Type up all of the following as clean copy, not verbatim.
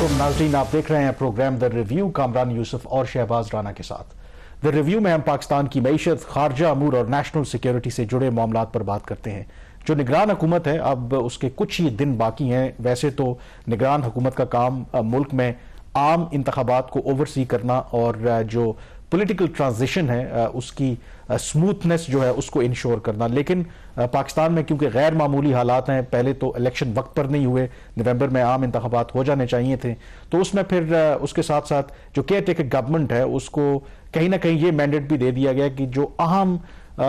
वालेकुम नाज़रीन, आप देख रहे हैं programme the review Kamran Yousuf और शहबाज राना के साथ। द रिव्यू में हम पाकिस्तान की मईशत, खारजा अमूर और नेशनल सिक्योरिटी से जुड़े मामलात पर बात करते हैं। जो निगरान हुकूमत है, अब उसके कुछ ही दिन बाकी हैं। वैसे तो निगरान हुकूमत का काम मुल्क में आम इंतखाबात को ओवरसी करना और जो पॉलिटिकल ट्रांजिशन है उसकी स्मूथनेस जो है उसको इंश्योर करना, लेकिन पाकिस्तान में क्योंकि गैर मामूली हालात हैं, पहले तो इलेक्शन वक्त पर नहीं हुए, नवंबर में आम इंतखाबात हो जाने चाहिए थे, तो उसमें फिर उसके साथ साथ जो केयर टेकर गवर्नमेंट है उसको कहीं ना कहीं ये मैंडेट भी दे दिया गया कि जो अहम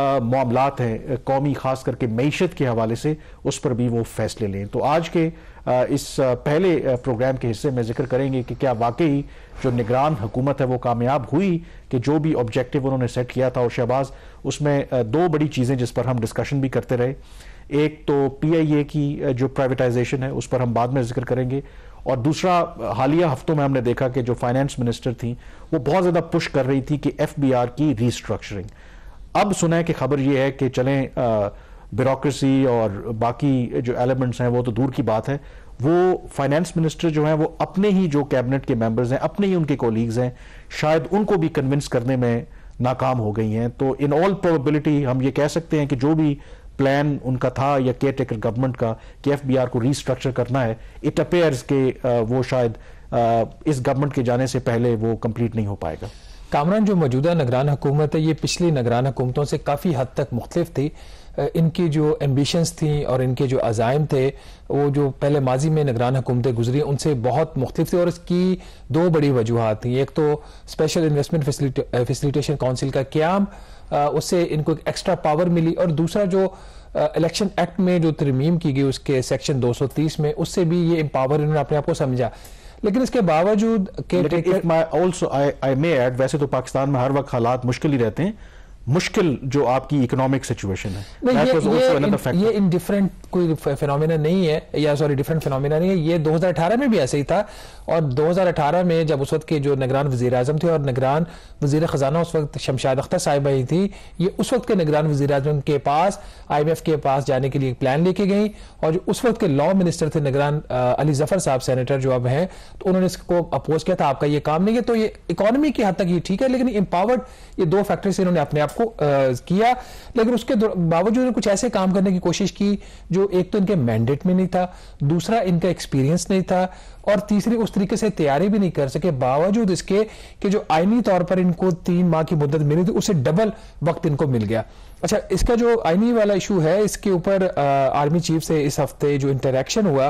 मामलात हैं कौमी, खास करके मईशत के हवाले से, उस पर भी वो फैसले लें। तो आज के इस पहले प्रोग्राम के हिस्से में जिक्र करेंगे कि क्या वाकई जो निगरान हुकूमत है वो कामयाब हुई कि जो भी ऑब्जेक्टिव उन्होंने सेट किया था। और शहबाज, उसमें दो बड़ी चीज़ें जिस पर हम डिस्कशन भी करते रहे, एक तो PIA की जो प्राइवेटाइजेशन है उस पर हम बाद में जिक्र करेंगे, और दूसरा हालिया हफ्तों में हमने देखा कि जो फाइनेंस मिनिस्टर थी वो बहुत ज़्यादा पुश कर रही थी कि FBR की रीस्ट्रक्चरिंग। अब सुना है कि खबर ये है कि चलें ब्यूरोक्रेसी और बाकी जो एलिमेंट्स हैं वो तो दूर की बात है, वो फाइनेंस मिनिस्टर जो हैं वो अपने ही जो कैबिनेट के मेंबर्स हैं, अपने ही उनके कोलीग्स हैं, शायद उनको भी कन्विंस करने में नाकाम हो गई हैं। तो इन ऑल प्रोबेबिलिटी हम ये कह सकते हैं कि जो भी प्लान उनका था या केयर टेकर गवर्नमेंट का कि FBR को रीस्ट्रक्चर करना है, इट अपेयर्स के वो शायद इस गवर्नमेंट के जाने से पहले वो कंप्लीट नहीं हो पाएगा। कामरान, जो मौजूदा निगरान हुकूमत है ये पिछली निगरान हुकूमतों से काफ़ी हद तक मुख्तलिफ थी। इनकी जो एम्बिशंस थी और इनके जो अज़ाइम थे वो जो पहले माजी में निगरान हुकूमतें गुजरी उनसे बहुत मुख्तलिफ थी, और इसकी दो बड़ी वजूहात थी। एक तो स्पेशल इन्वेस्टमेंट फैसिलिटेशन काउंसिल का क़याम, उससे इनको एक एक्स्ट्रा पावर मिली, और दूसरा जो इलेक्शन एक्ट में जो तरमीम की गई उसके सेक्शन 230 में, उससे भी ये एम्पावर इन्होंने अपने आप को समझा। लेकिन इसके बावजूद आई मे ऐड, वैसे तो पाकिस्तान में हर वक्त हालात मुश्किल ही रहते हैं, मुश्किल जो आपकी इकोनॉमिक सिचुएशन है, ये इनडिफरेंट कोई फिनोमिना नहीं है, या सॉरी डिफरेंट फिनोमिना नहीं है। ये 2018 में भी ऐसे ही था, और 2018 में जब उस वक्त के जो निगरान वज़ीर आज़म थे और निगरान वज़ीर ख़जाना उस वक्त शमशाद अख्तर साहिबा ही थी, ये उस वक्त के निगरान वज़ीर आज़म के पास IMF के पास जाने के लिए एक प्लान लेके गई, और जो उस वक्त के लॉ मिनिस्टर थे निगरान अली ज़फ़र साहब, सेनेटर जो अब हैं, तो उन्होंने इसको अपोज किया था, आपका ये काम नहीं है। तो ये इकोनॉमी की हद तक ये ठीक है, लेकिन एम्पावर्ड ये दो फैक्टर से इन्होंने अपने आप को किया, लेकिन उसके बावजूद कुछ ऐसे काम करने की कोशिश की जो एक तो इनके मैंडेट में नहीं था, दूसरा इनका एक्सपीरियंस नहीं था, और तीसरी उस तरीके से तैयारी भी नहीं कर सके, बावजूद इसके कि जो आईनी तौर पर इनको 3 माह की मुद्दत मिली थी उससे डबल वक्त इनको मिल गया। अच्छा, इसका जो आईनी वाला इशू है, इसके ऊपर आर्मी चीफ से इस हफ्ते जो इंटरेक्शन हुआ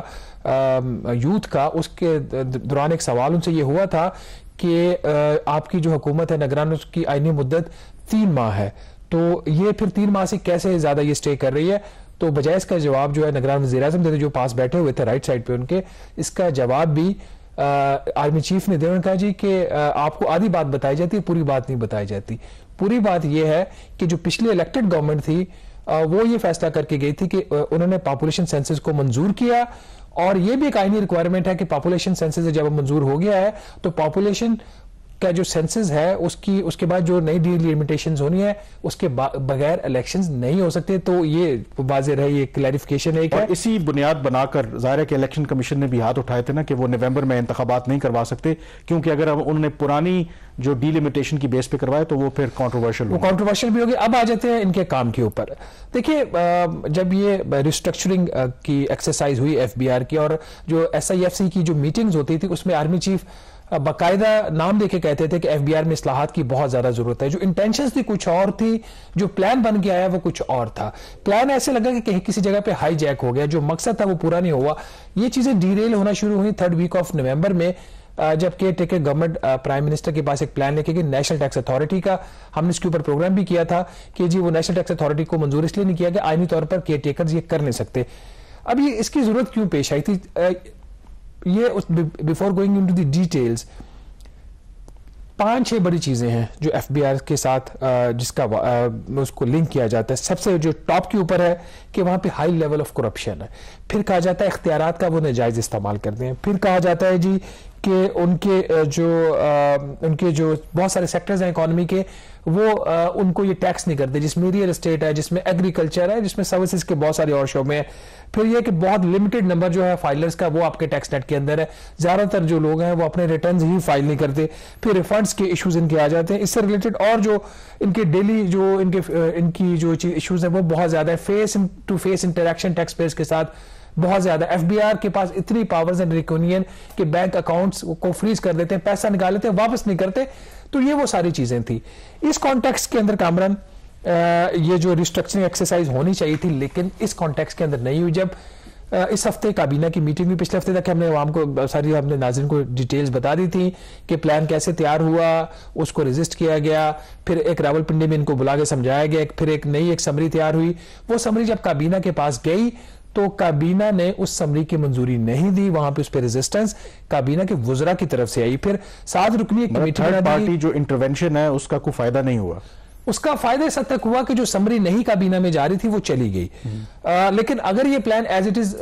यूथ का, उसके दौरान एक सवाल उनसे ये हुआ था कि आपकी जो हुकूमत है निगरान, उसकी आईनी मुद्दत 3 माह है, तो ये फिर 3 माह से कैसे ज्यादा ये स्टे कर रही है? तो बजाय इसका जवाब जो है निगरान वज़ीर आज़म देते, जो पास बैठे हुए थे राइट साइड पे उनके, इसका जवाब भी आर्मी चीफ ने दिया। उन्होंने कहा जी कि आपको आधी बात बताई जाती है, पूरी बात नहीं बताई जाती। पूरी बात यह है कि जो पिछली इलेक्टेड गवर्नमेंट थी वो ये फैसला करके गई थी कि उन्होंने पॉपुलेशन सेंसस को मंजूर किया, और ये भी एक आईनी रिक्वायरमेंट है कि पॉपुलेशन सेंसस जब मंजूर हो गया है तो पॉपुलेशन का जो सेंसस है उसके बाद जो नई डिलिमिटेशंस होनी है उसके बगैर इलेक्शंस नहीं हो सकते। तो ये वाज़ेह रहे, ये क्लैरिफिकेशन है। इसी बुनियाद बनाकर ज़ाहिर है कि इलेक्शन कमीशन ने भी हाथ उठाए थे ना कि वो नवंबर में इंतखाबात नहीं करवा सकते, क्योंकि अगर उन्होंने पुरानी जो डिलिमिटेशन की बेस पे करवाए तो वो फिर कंट्रोवर्शियल भी होगी। अब आ जाते हैं इनके काम के ऊपर। देखिए, जब ये रिस्ट्रक्चरिंग की एक्सरसाइज हुई FBR की, और जो SIFC की जो मीटिंग्स होती थी उसमें आर्मी चीफ बाकायदा नाम देके कहते थे कि FBR में इस्लाहात की बहुत ज्यादा जरूरत है। जो इंटेंशंस थी कुछ और थी, जो प्लान बन के आया वो कुछ और था। प्लान ऐसे लगा कि कहीं किसी जगह पे हाईजैक हो गया, जो मकसद था वो पूरा नहीं हुआ। ये चीजें डीरेल होना शुरू हुई 3rd वीक ऑफ नवंबर में, जब caretaker government prime minister के पास एक प्लान लेके गई नेशनल टैक्स अथॉरिटी का। हमने इसके ऊपर प्रोग्राम भी किया था कि जी वो नेशनल टैक्स अथॉरिटी को मंजूर इसलिए नहीं किया कि आईनी तौर पर केयर टेकर्स ये कर नहीं सकते। अब ये इसकी जरूरत क्यों पेश आई थी? ये before going into the details, 5-6 बड़ी चीजें हैं जो FBR के साथ जिसका उसको लिंक किया जाता है। सबसे जो टॉप के ऊपर है कि वहां पे हाई लेवल ऑफ करप्शन है। फिर कहा जाता है इख्तियारात का वो नाजायज इस्तेमाल करते हैं। फिर कहा जाता है जी کہ ان کے جو بہت سارے سیکٹرز ہیں اکانومی کے وہ ان کو یہ ٹیکس نہیں کرتے, جس میں ریئل اسٹیٹ ہے, جس میں ایگریکلچر ہے, جس میں سروسز کے بہت سارے اور شعبے ہیں. پھر یہ کہ بہت لمیٹڈ نمبر جو ہے فائلرز کا وہ آپ کے ٹیکس نیٹ کے اندر ہے, زیادہ تر جو لوگ ہیں وہ اپنے ریٹرنز ہی فائل نہیں کرتے. پھر ریفنڈز کے ایشوز ان کے آ جاتے ہیں. اس سے ریلیٹڈ اور جو ان کے ڈیلی جو ان کی جو ایشوز ہیں وہ بہت زیادہ ہے. Face to face interaction taxpayers کے ساتھ بہت زیادہ. ایف بی آر کے پاس اتنی پاورز ہیں ڈریکونین کہ بینک اکاؤنٹس کو فریز کر دیتے ہیں, پیسہ نکال لیتے ہیں, واپس نہیں کرتے. تو یہ وہ ساری چیزیں تھی. اس کانٹیکسٹ کے اندر کامران یہ جو ریسٹرکچرنگ ایکسرسائز ہونی چاہیے تھی, لیکن اس کانٹیکسٹ کے اندر نہیں ہوئی. جب اس ہفتے کابینہ کی میٹنگ بھی پچھلے ہفتے تک ہم نے عوام کو ساری ہم نے ناظرین کو ڈیٹیلز بتا دی تھی کہ پلان کیسے تیار ہوا, اس کو رجسٹ کیا گیا, پھر ایک راول پنڈی میں ان کو بلا کے سمجھایا گیا, پھر ایک نئی سمری تیار ہوئی. وہ سمری جب کابینہ کے پاس گئی تو کابینہ نے اس سمری کی منظوری نہیں دی, وہاں پہ اس پہ ریزسٹنس کابینہ کے وزراء کی طرف سے آئی. پھر 7 رکنی کمیٹی تھرڈ پارٹی جو انٹرونشن ہے اس کا کوئی فائدہ نہیں ہوا. اس کا فائدہ اس حد تک ہوا کہ جو سمری نہیں کابینہ میں جاری تھی وہ چلی گئی. لیکن اگر یہ پلان ایز اٹ از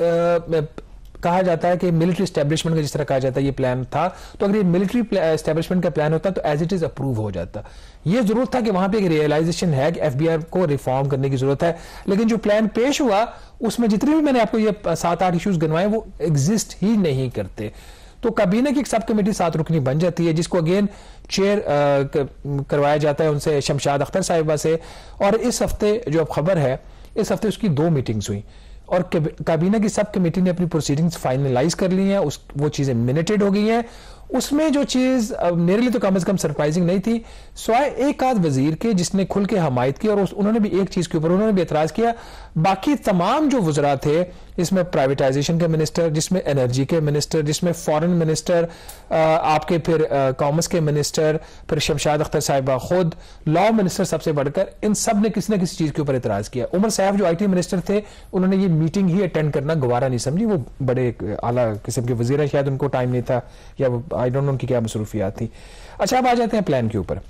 کہا جاتا ہے کہ ملٹری اسٹیبلشمنٹ کا جس طرح کہا جاتا ہے یہ پلان تھا, تو اگر یہ ملٹری اسٹیبلشمنٹ کا پلان ہوتا تو ایز اٹ از اپروو ہو جاتا. یہ ضرورت تھا کہ وہاں پہ ایک ریئلائزیشن ہے کہ ایف بی آر کو ریفارم کرنے کی ضرورت ہے, لیکن جو پلان پیش ہوا اس میں جتنے بھی میں نے آپ کو یہ 7-8 ایشوز گنوائے وہ ایگزسٹ ہی نہیں کرتے. تو کابینہ کی ایک سب کمیٹی 7 رکنی بن جاتی ہے, جس کو اگین چیئر کروایا جاتا ہے ان سے, شمشاد اختر صاحبہ سے. اور اس ہفتے جو اب خبر ہے, اس ہفتے اس کی 2 میٹنگز ہوئی اور کابینہ کی سب کمیٹی نے اپنی پروسیڈنگز فائنلائز کر لی ہیں. وہ چیزیں منیٹڈ ہو گئی ہیں. اس میں جو چیز میرے لیے تو کم از کم سرپرائزنگ نہیں تھی, سوائے ایک آدھ وزیر کے جس نے کھل کے حمایت کی, اور انہوں نے بھی ایک چیز کے اوپر انہوں نے بھی اعتراض کیا. باقی تمام جو وزراء تھے, جس میں پرائیویٹائزیشن کے منسٹر, جس میں انرجی کے منسٹر, جس میں فارن منسٹر, آپ کے پھر کامرس کے منسٹر, پھر شمشاد اختر صاحبہ خود, لا منسٹر سب سے بڑھ کر, ان سب نے کسی نہ کسی چیز کے اوپر اعتراض کیا. عمر صاحب جو آئی ٹی منسٹر تھے, انہوں نے یہ میٹنگ ہی اٹینڈ کرنا گوارا نہیں سمجھی. وہ بڑے اعلیٰ قسم کے وزیر ہیں, شاید ان کو ٹائم نہیں تھا, یا آئی ڈونٹ نو ان کی کیا مصروفیات تھی. اچھا, اب آ جاتے ہیں پلان کے اوپر.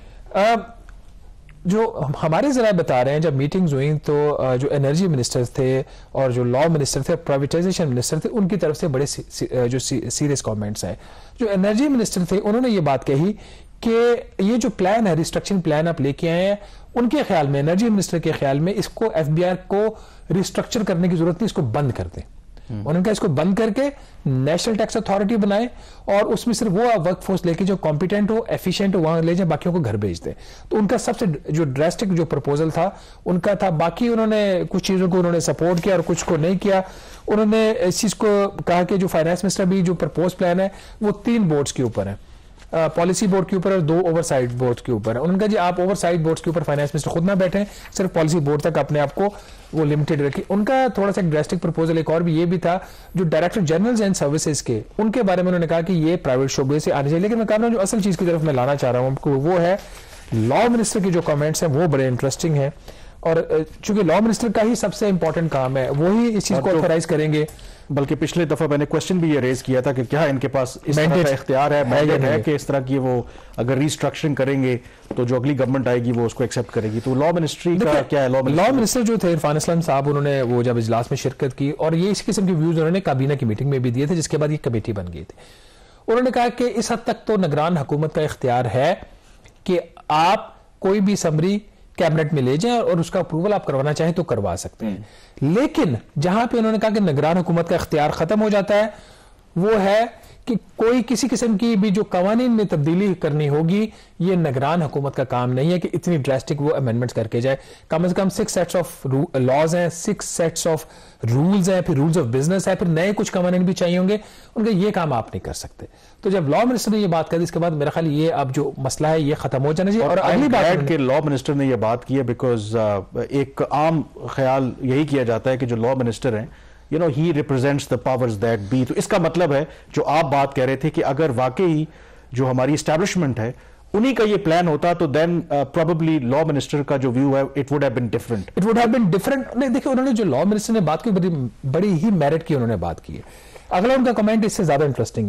جو ہمارے ذرائع بتا رہے ہیں جب میٹنگز ہوئیں تو جو انرجی منسٹر تھے اور جو لا منسٹر تھے, پرائیویٹائزیشن منسٹر تھے, ان کی طرف سے بڑے جو سیریس کامنٹس ہیں. جو انرجی منسٹر تھے انہوں نے یہ بات کہی کہ یہ جو پلان ہے, ریسٹرکچرنگ پلان آپ لے کے آئے ہیں, ان کے خیال میں, انرجی منسٹر کے خیال میں, اس کو ایف بی آر کو ریسٹرکچر کرنے کی ضرورت نہیں, اس کو بند کر دیں. انہوں نے کہا اس کو بند کر کے نیشنل ٹیکس اتھارٹی بنائیں اور اس میں صرف وہ ورک فورس لے کے جو کمپیٹنٹ ہو, ایفیشینٹ ہو, وہاں لے جائیں, باقیوں کو گھر بھیج دیں. تو ان کا سب سے جو ڈراسٹک جو پرپوزل تھا ان کا تھا. باقی انہوں نے کچھ چیزوں کو انہوں نے سپورٹ کیا اور کچھ کو نہیں کیا. انہوں نے اس چیز کو کہا کہ جو فائنانس منسٹر بھی جو پرپوز پلان ہے وہ 3 بورڈز کے اوپر ہے, پالیسی بورڈ کے اوپر اور 2 اوور سائٹ بورڈ کے اوپر ہے. انہوں نے کہا جی آپ اوور سائٹ بورڈ کے اوپر فائنانس منسٹر خود نہ بیٹھیں, صرف پالیسی بورڈ تک اپنے آپ کو وہ لمیٹڈ رکھیں. ان کا تھوڑا سا ڈراسٹک پرپوزل ایک اور بھی یہ بھی تھا, جو ڈائریکٹر جنرلز اینڈ سروسز کے, ان کے بارے میں انہوں نے کہا کہ یہ پرائیویٹ شعبے سے آنے چاہیے. لیکن میں کہہ رہا ہوں جو اصل چیز کی طرف میں لانا چاہ رہا ہوں آپ کو, وہ ہے لا منسٹر کے جو کامنٹس ہیں وہ بڑے انٹرسٹنگ ہیں. اور چونکہ لا منسٹر کا ہی سب سے امپورٹنٹ کام ہے, وہی اس چیز کو آتھرائز کریں گے. بلکہ پچھلے دفعہ میں نے کوشچن بھی یہ ریز کیا تھا کہ کیا ان کے پاس اس طرح کا اختیار ہے, مینڈیٹ ہے کہ اس طرح کی وہ اگر ریسٹرکچرنگ کریں گے تو جو اگلی گورنمنٹ آئے گی وہ اس کو ایکسیپٹ کرے گی. تو لا منسٹری کا کیا ہے؟ لا منسٹر جو تھے عرفان اسلم صاحب, انہوں نے وہ جب اجلاس میں شرکت کی اور یہ اس قسم کے ویوز انہوں نے کابینہ کی میٹنگ میں بھی دیے تھے, جس کے بعد یہ کمیٹی بن گئی تھی. انہوں نے کہا کہ اس حد تک تو نگران حکومت کا اختیار ہے کہ آپ کوئی بھی سمری کیبنٹ میں لے جائیں اور اس کا اپروول آپ کروانا چاہیں تو کروا سکتے ہیں. لیکن جہاں پہ انہوں نے کہا کہ نگران حکومت کا اختیار ختم ہو جاتا ہے وہ ہے کہ کوئی کسی قسم کی بھی جو قوانین میں تبدیلی کرنی ہوگی, یہ نگران حکومت کا کام نہیں ہے کہ اتنی ڈراسٹک وہ امینڈمنٹس کر کے جائے. کم از کم 6 سیٹس آف لاز ہیں, 6 سیٹس آف رولز ہیں, پھر رولز آف بزنس ہے, پھر نئے کچھ قوانین بھی چاہیے ہوں گے. ان کا یہ کام آپ نہیں کر سکتے. تو جب لا منسٹر نے یہ بات کر دی, اس کے بعد میرا خیال یہ اب جو مسئلہ ہے یہ ختم ہو جانا چاہیے. اور اگلی بات کہ لا منسٹر نے یہ بات کی ہے بیکاز ایک عام خیال یہی کیا جاتا ہے کہ جو لا منسٹر ہیں he represents the powers that be. تو اس کا مطلب ہے جو آپ بات کہہ رہے تھے کہ اگر واقعی جو ہماری اسٹیبلشمنٹ ہے انہی کا یہ پلان ہوتا تو then probably لا منسٹر کا جو ویو ہے it would have been different. It would have been different. نہیں دیکھیں, انہوں نے جو لا منسٹر نے بات کی بڑی ہی میرٹ کی انہوں نے بات کی ہے. اگلا ان کا کمنٹ اس سے زیادہ انٹرسٹنگ ہے.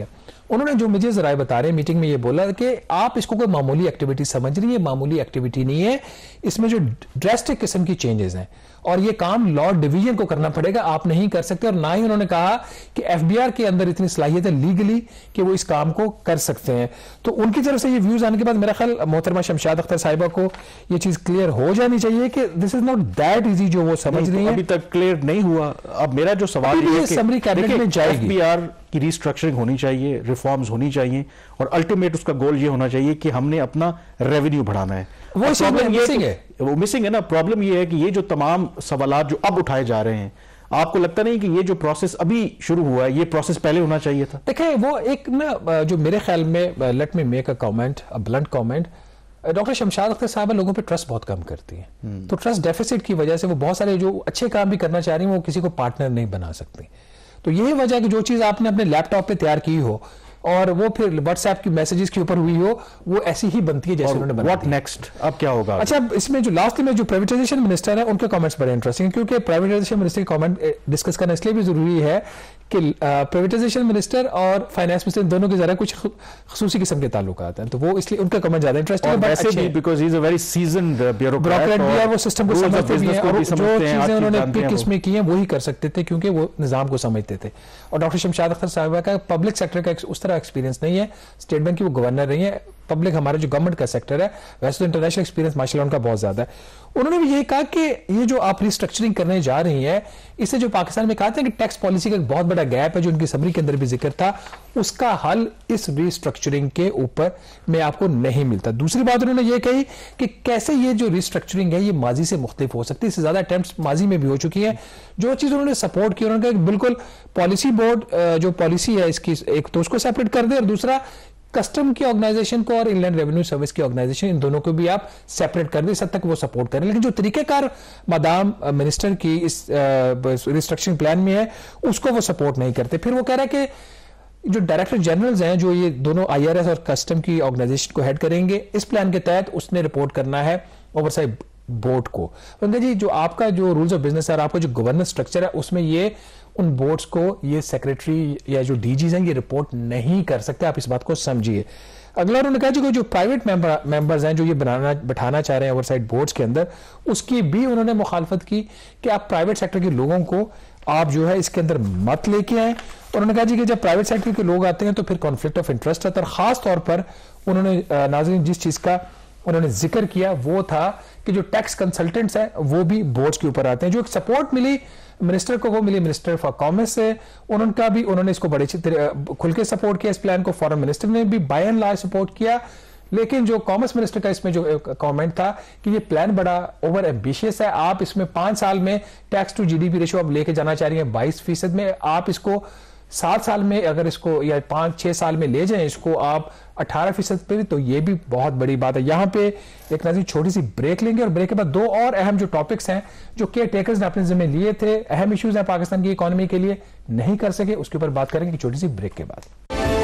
انہوں نے جو مجھے ذرائع بتا رہے ہیں میٹنگ میں یہ بولا کہ آپ اس کو کوئی معمولی ایکٹیویٹی سمجھ رہی ہیں, معمولی ایکٹیویٹی نہیں ہے, اس میں جو ڈریسٹک قسم کی چینجز ہیں اور یہ کام لا ڈویژن کو کرنا پڑے گا, آپ نہیں کر سکتے. اور نہ ہی انہوں نے کہا کہ ایف بی آر کے اندر اتنی صلاحیت ہے لیگلی کہ وہ اس کام کو کر سکتے ہیں. تو ان کی طرف سے یہ ویوز آنے کے بعد میرا خیال محترمہ شمشاد اختر صاحبہ کو یہ چیز کلیئر ہو جانی چاہیے کہ this is not that easy جو وہ سمجھ رہی ہیں. ابھی تک کلیئر نہیں ہوا. اب میرا جو سوال یہ ہے کہ سمری کیبنٹ میں جائے گی, ایف بی آر کی ریسٹرکچرنگ ہونی چاہیے, ریفارمز ہونی چاہیے, اور الٹیمیٹ اس کا گول یہ ہونا چاہیے کہ ہم نے اپنا ریونیو بڑھانا ہے. وہ مسنگ ہے نا. پرابلم یہ ہے کہ یہ جو تمام سوالات جو اب اٹھائے جا رہے ہیں, آپ کو لگتا نہیں کہ یہ جو پروسیس ابھی شروع ہوا ہے یہ پروسیس پہلے ہونا چاہیے تھا؟ دیکھیں وہ ایک نا جو میرے خیال میں let me make a comment, a blunt comment, doctor Shamshad Akhtar صاحبہ لوگوں پہ ٹرسٹ بہت کم کرتی ہیں. تو ٹرسٹ ڈیفیسٹ کی وجہ سے وہ بہت سارے جو اچھے کام بھی کرنا چاہ رہی ہیں وہ کسی کو پارٹنر نہیں بنا سکتی. تو یہی وجہ ہے کہ جو چیز آپ نے اپنے لیپ ٹاپ پہ تیار کی ہو اور وہ پھر واٹس ایپ کی میسیجز کے اوپر ہوئی ہو وہ ایسی ہی بنتی ہے جیسے انہوں نے بنا. واٹ نیکسٹ, اب کیا ہوگا؟ اچھا, اس میں جو لاسٹ میں جو پرائیویٹائزیشن منسٹر ہے ان کے کامنٹس بڑے انٹرسٹنگ ہیں, کیونکہ پرائیویٹائزیشن منسٹر کے کامنٹ ڈسکس کرنا اس لیے بھی ضروری ہے کہ پرائیویٹائزیشن منسٹر اور فائنانس منسٹر دونوں کے ذرا کچھ خصوصی قسم کے تعلقات ہیں, تو وہ اس لیے ان کا کامنٹ زیادہ انٹرسٹنگ ہے. Because he is a very seasoned bureaucrat بھی ہے, وہ سسٹم کو سمجھتے بھی ہیں, اور جو چیزیں انہوں نے پک اس میں کی ہیں وہی کر سکتے تھے کیونکہ وہ نظام کو سمجھتے تھے. اور ڈاکٹر شمشاد اختر صاحبہ کا پبلک سیکٹر کا اس طرح ایکسپیرینس نہیں ہے, اسٹیٹ بینک کی وہ گورنر رہی ہیں, پبلک ہمارا جو گورنمنٹ کا سیکٹر ہے ویسے تو انٹرنیشنل ایکسپیرینس ماشاءاللہ ان کا بہت زیادہ ہے. انہوں نے بھی یہی کہا کہ یہ جو آپ ریسٹرکچرنگ کرنے جا رہی ہیں اس سے جو پاکستان میں کہتے ہیں کہ ٹیکس پالیسی کا ایک بہت بڑا گیپ ہے جو ان کی سمری کے اندر بھی ذکر تھا, اس کا حل اس ریسٹرکچرنگ کے اوپر میں آپ کو نہیں ملتا. دوسری بات انہوں نے یہ کہی کہ کیسے یہ جو ریسٹرکچرنگ ہے یہ ماضی سے مختلف ہو سکتی ہے, اس سے زیادہ اٹیمپٹس ماضی میں بھی ہو چکی ہیں. جو چیز انہوں نے سپورٹ کی انہوں نے کہا کہ بالکل پالیسی بورڈ جو پالیسی ہے اس کی ایک تو اس کو سیپریٹ کر دے, اور دوسرا کسٹم کی آرگنائزیشن کو اور انلینڈ ریونیو سروس کی آرگنائزیشن ان دونوں کو بھی آپ سیپریٹ کر دیں, اس حد تک وہ سپورٹ کریں. لیکن جو طریقہ کار مدام منسٹر کی اس ریسٹرکچرنگ پلان میں ہے اس کو وہ سپورٹ نہیں کرتے. پھر وہ کہہ رہا ہے کہ جو ڈائریکٹر جنرلز ہیں جو یہ دونوں آئی آر ایس اور کسٹم کی آرگنائزیشن کو ہیڈ کریں گے, اس پلان کے تحت اس نے رپورٹ کرنا ہے اوورسائٹ بورڈ کو. جی جو آپ کا جو رولز آف بزنس ہے اور آپ کا جو گورننس سٹرکچر ہے اس میں یہ ان بورڈز کو یہ سیکریٹری یا جو ڈی جیز ہیں یہ رپورٹ نہیں کر سکتے, آپ اس بات کو سمجھیے. اگلا انہوں نے کہا کہ جو پرائیویٹ ممبرز ہیں جو یہ بٹھانا چاہ رہے ہیں اوورسائٹ بورڈز کے اندر, اس کی بھی انہوں نے مخالفت کی کہ آپ پرائیویٹ سیکٹر کے لوگوں کو آپ جو ہے اس کے اندر مت لے کے آئیں. انہوں نے کہا جی کہ جب پرائیویٹ سیکٹر کے لوگ آتے ہیں تو پھر کانفلکٹ آف انٹرسٹ ہے, اور خاص طور پر انہوں نے ناظرین جس چیز کا انہوں نے ذکر کیا وہ تھا کہ جو ٹیکس کنسلٹنٹس ہیں وہ بھی بورڈز کے اوپر آتے ہیں. جو ایک سپورٹ ملی منسٹر کو وہ ملی منسٹر فار کامرس سے, انہوں نے اس کو بڑے کھل کے سپورٹ کیا اس پلان کو. فارن منسٹر نے بھی بائی اینڈ لارج سپورٹ کیا, لیکن جو کامرس منسٹر کا اس میں جو کامنٹ تھا کہ یہ پلان بڑا اوور ایمبیشیس ہے, آپ اس میں 5 سال میں tax to G D P ratio آپ لے کے جانا چاہ رہی ہیں 22% میں, آپ اس کو 7 سال میں اگر اس کو یا 5-6 سال میں لے جائیں اس کو آپ 18% پہ, تو یہ بھی بہت بڑی بات ہے. یہاں پہ ایک نظر چھوٹی سی بریک لیں گے اور بریک کے بعد 2 اور اہم جو ٹاپکس ہیں جو کیئر ٹیکرز نے اپنے ذمہ لیے تھے, اہم ایشوز ہیں پاکستان کی اکانومی کے لیے نہیں کر سکے, اس کے اوپر بات کریں گے چھوٹی سی بریک کے بعد.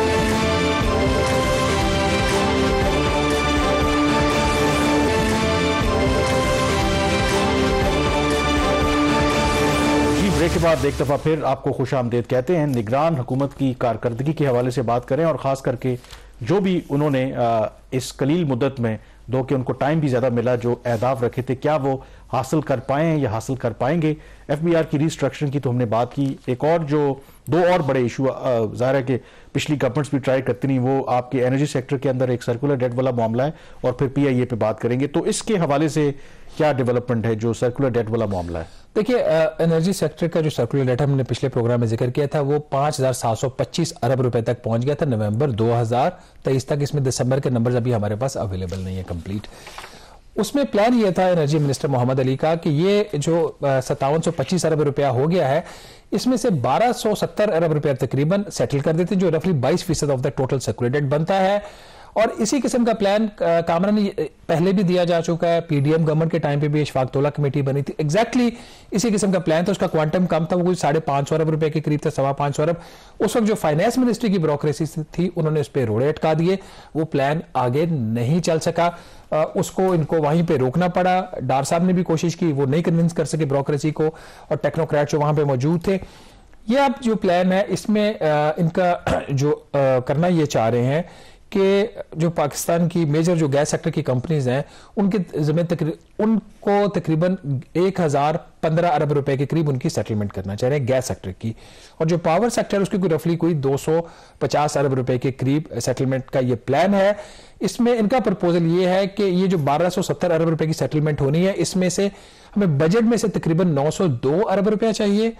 بریک کے بعد ایک دفعہ پھر آپ کو خوش آمدید کہتے ہیں. نگران حکومت کی کارکردگی کے حوالے سے بات کریں اور خاص کر کے جو بھی انہوں نے اس قلیل مدت میں دو کہ ان کو ٹائم بھی زیادہ ملا جو اہداف رکھے تھے کیا وہ حاصل کر پائیں یا حاصل کر پائیں گے. ایف بی آر کی ریسٹرکچرنگ کی تو ہم نے بات کی. ایک اور جو 2 اور بڑے ایشو ظاہر ہے کہ پچھلی گورنمنٹس بھی ٹرائی کرتی نہیں, وہ آپ کے انرجی سیکٹر کے اندر ایک سرکولر ڈیٹ والا معاملہ ہے اور پھر پی آئی اے پہ بات کریں گے. تو اس کے حوالے سے کیا ڈیولپمنٹ ہے جو سرکولر ڈیٹ والا معاملہ ہے؟ دیکھیے انرجی سیکٹر کا جو سرکولر ڈیٹ ہم نے پچھلے پروگرام میں ذکر کیا تھا وہ 5,725 ارب روپے تک پہنچ گیا تھا نومبر 2023 تک. اس میں دسمبر کے نمبرز ابھی ہمارے پاس اویلیبل نہیں ہے کمپلیٹ. اس میں پلان یہ تھا انرجی منسٹر محمد علی کا کہ یہ جو 5725 ارب روپیہ ہو گیا ہے اس میں سے 1270 ارب روپیہ تقریباً سیٹل کر دیتے جو رفلی 22% of the total circular debt بنتا ہے. اور اسی قسم کا پلان کامران نے پہلے بھی دیا جا چکا ہے, پی ڈی ایم گورنمنٹ کے ٹائم پہ بھی اشفاق تولا کمیٹی بنی تھی, ایگزیکٹلی اسی قسم کا پلان تھا. اس کا کوانٹم کم تھا, وہ کوئی 550 ارب روپے کے قریب تھا, 525 ارب. اس وقت جو فائنانس منسٹری کی بیوروکریسی تھی انہوں نے اس پہ روڑے اٹکا دیے, وہ پلان آگے نہیں چل سکا, اس کو ان کو وہیں پہ روکنا پڑا. ڈار صاحب نے بھی کوشش کی, وہ نہیں کنونس کر سکے بیوروکریسی کو اور ٹیکنوکریٹ جو وہاں پہ موجود تھے. یہ اب جو پلان ہے اس میں ان کا جو کرنا یہ چاہ رہے ہیں کہ جو پاکستان کی میجر جو گیس سیکٹر کی کمپنیز ہیں ان کے ان کو تقریباً 1015 ارب روپے کے قریب ان کی سیٹلمنٹ کرنا چاہ رہے ہیں گیس سیکٹر کی, اور جو پاور سیکٹر اس کی کوئی رفلی کوئی 250 ارب روپے کے قریب سیٹلمنٹ کا یہ پلان ہے. اس میں ان کا پرپوزل یہ ہے کہ یہ جو 1270 ارب روپے کی سیٹلمنٹ ہونی ہے اس میں سے ہمیں بجٹ میں سے تقریباً 902 ارب روپیہ چاہیے.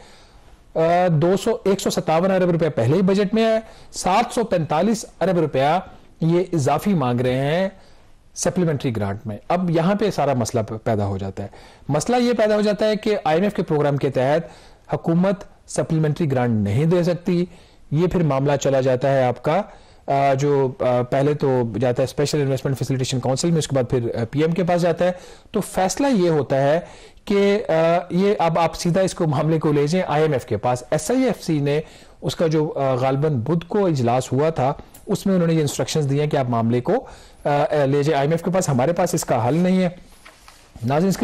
157 ارب روپیہ پہلے ہی بجٹ میں ہے, 745 ارب روپیہ یہ اضافی مانگ رہے ہیں سپلیمنٹری گرانٹ میں. اب یہاں پہ سارا مسئلہ پیدا ہو جاتا ہے. مسئلہ یہ پیدا ہو جاتا ہے کہ IMF کے پروگرام کے تحت حکومت سپلیمنٹری گرانٹ نہیں دے سکتی. یہ پھر معاملہ چلا جاتا ہے آپ کا جو پہلے تو جاتا ہے اسپیشل انویسٹمنٹ فیسیلیٹیشن کونسل میں, اس کے بعد پھر PM کے پاس جاتا ہے. تو فیصلہ یہ ہوتا ہے کہ یہ اب آپ سیدھا اس کو معاملے کو لے جائیں IMF کے پاس. SIFC نے اس کا جو غالباً بدھ کو اجلاس ہوا تھا اس میں انہوں نے یہ انسٹرکشنز دی ہیں کہ آپ معاملے کو لے جائیں IMF کے پاس, ہمارے پاس اس کا حل نہیں ہے. ناظرین اس کے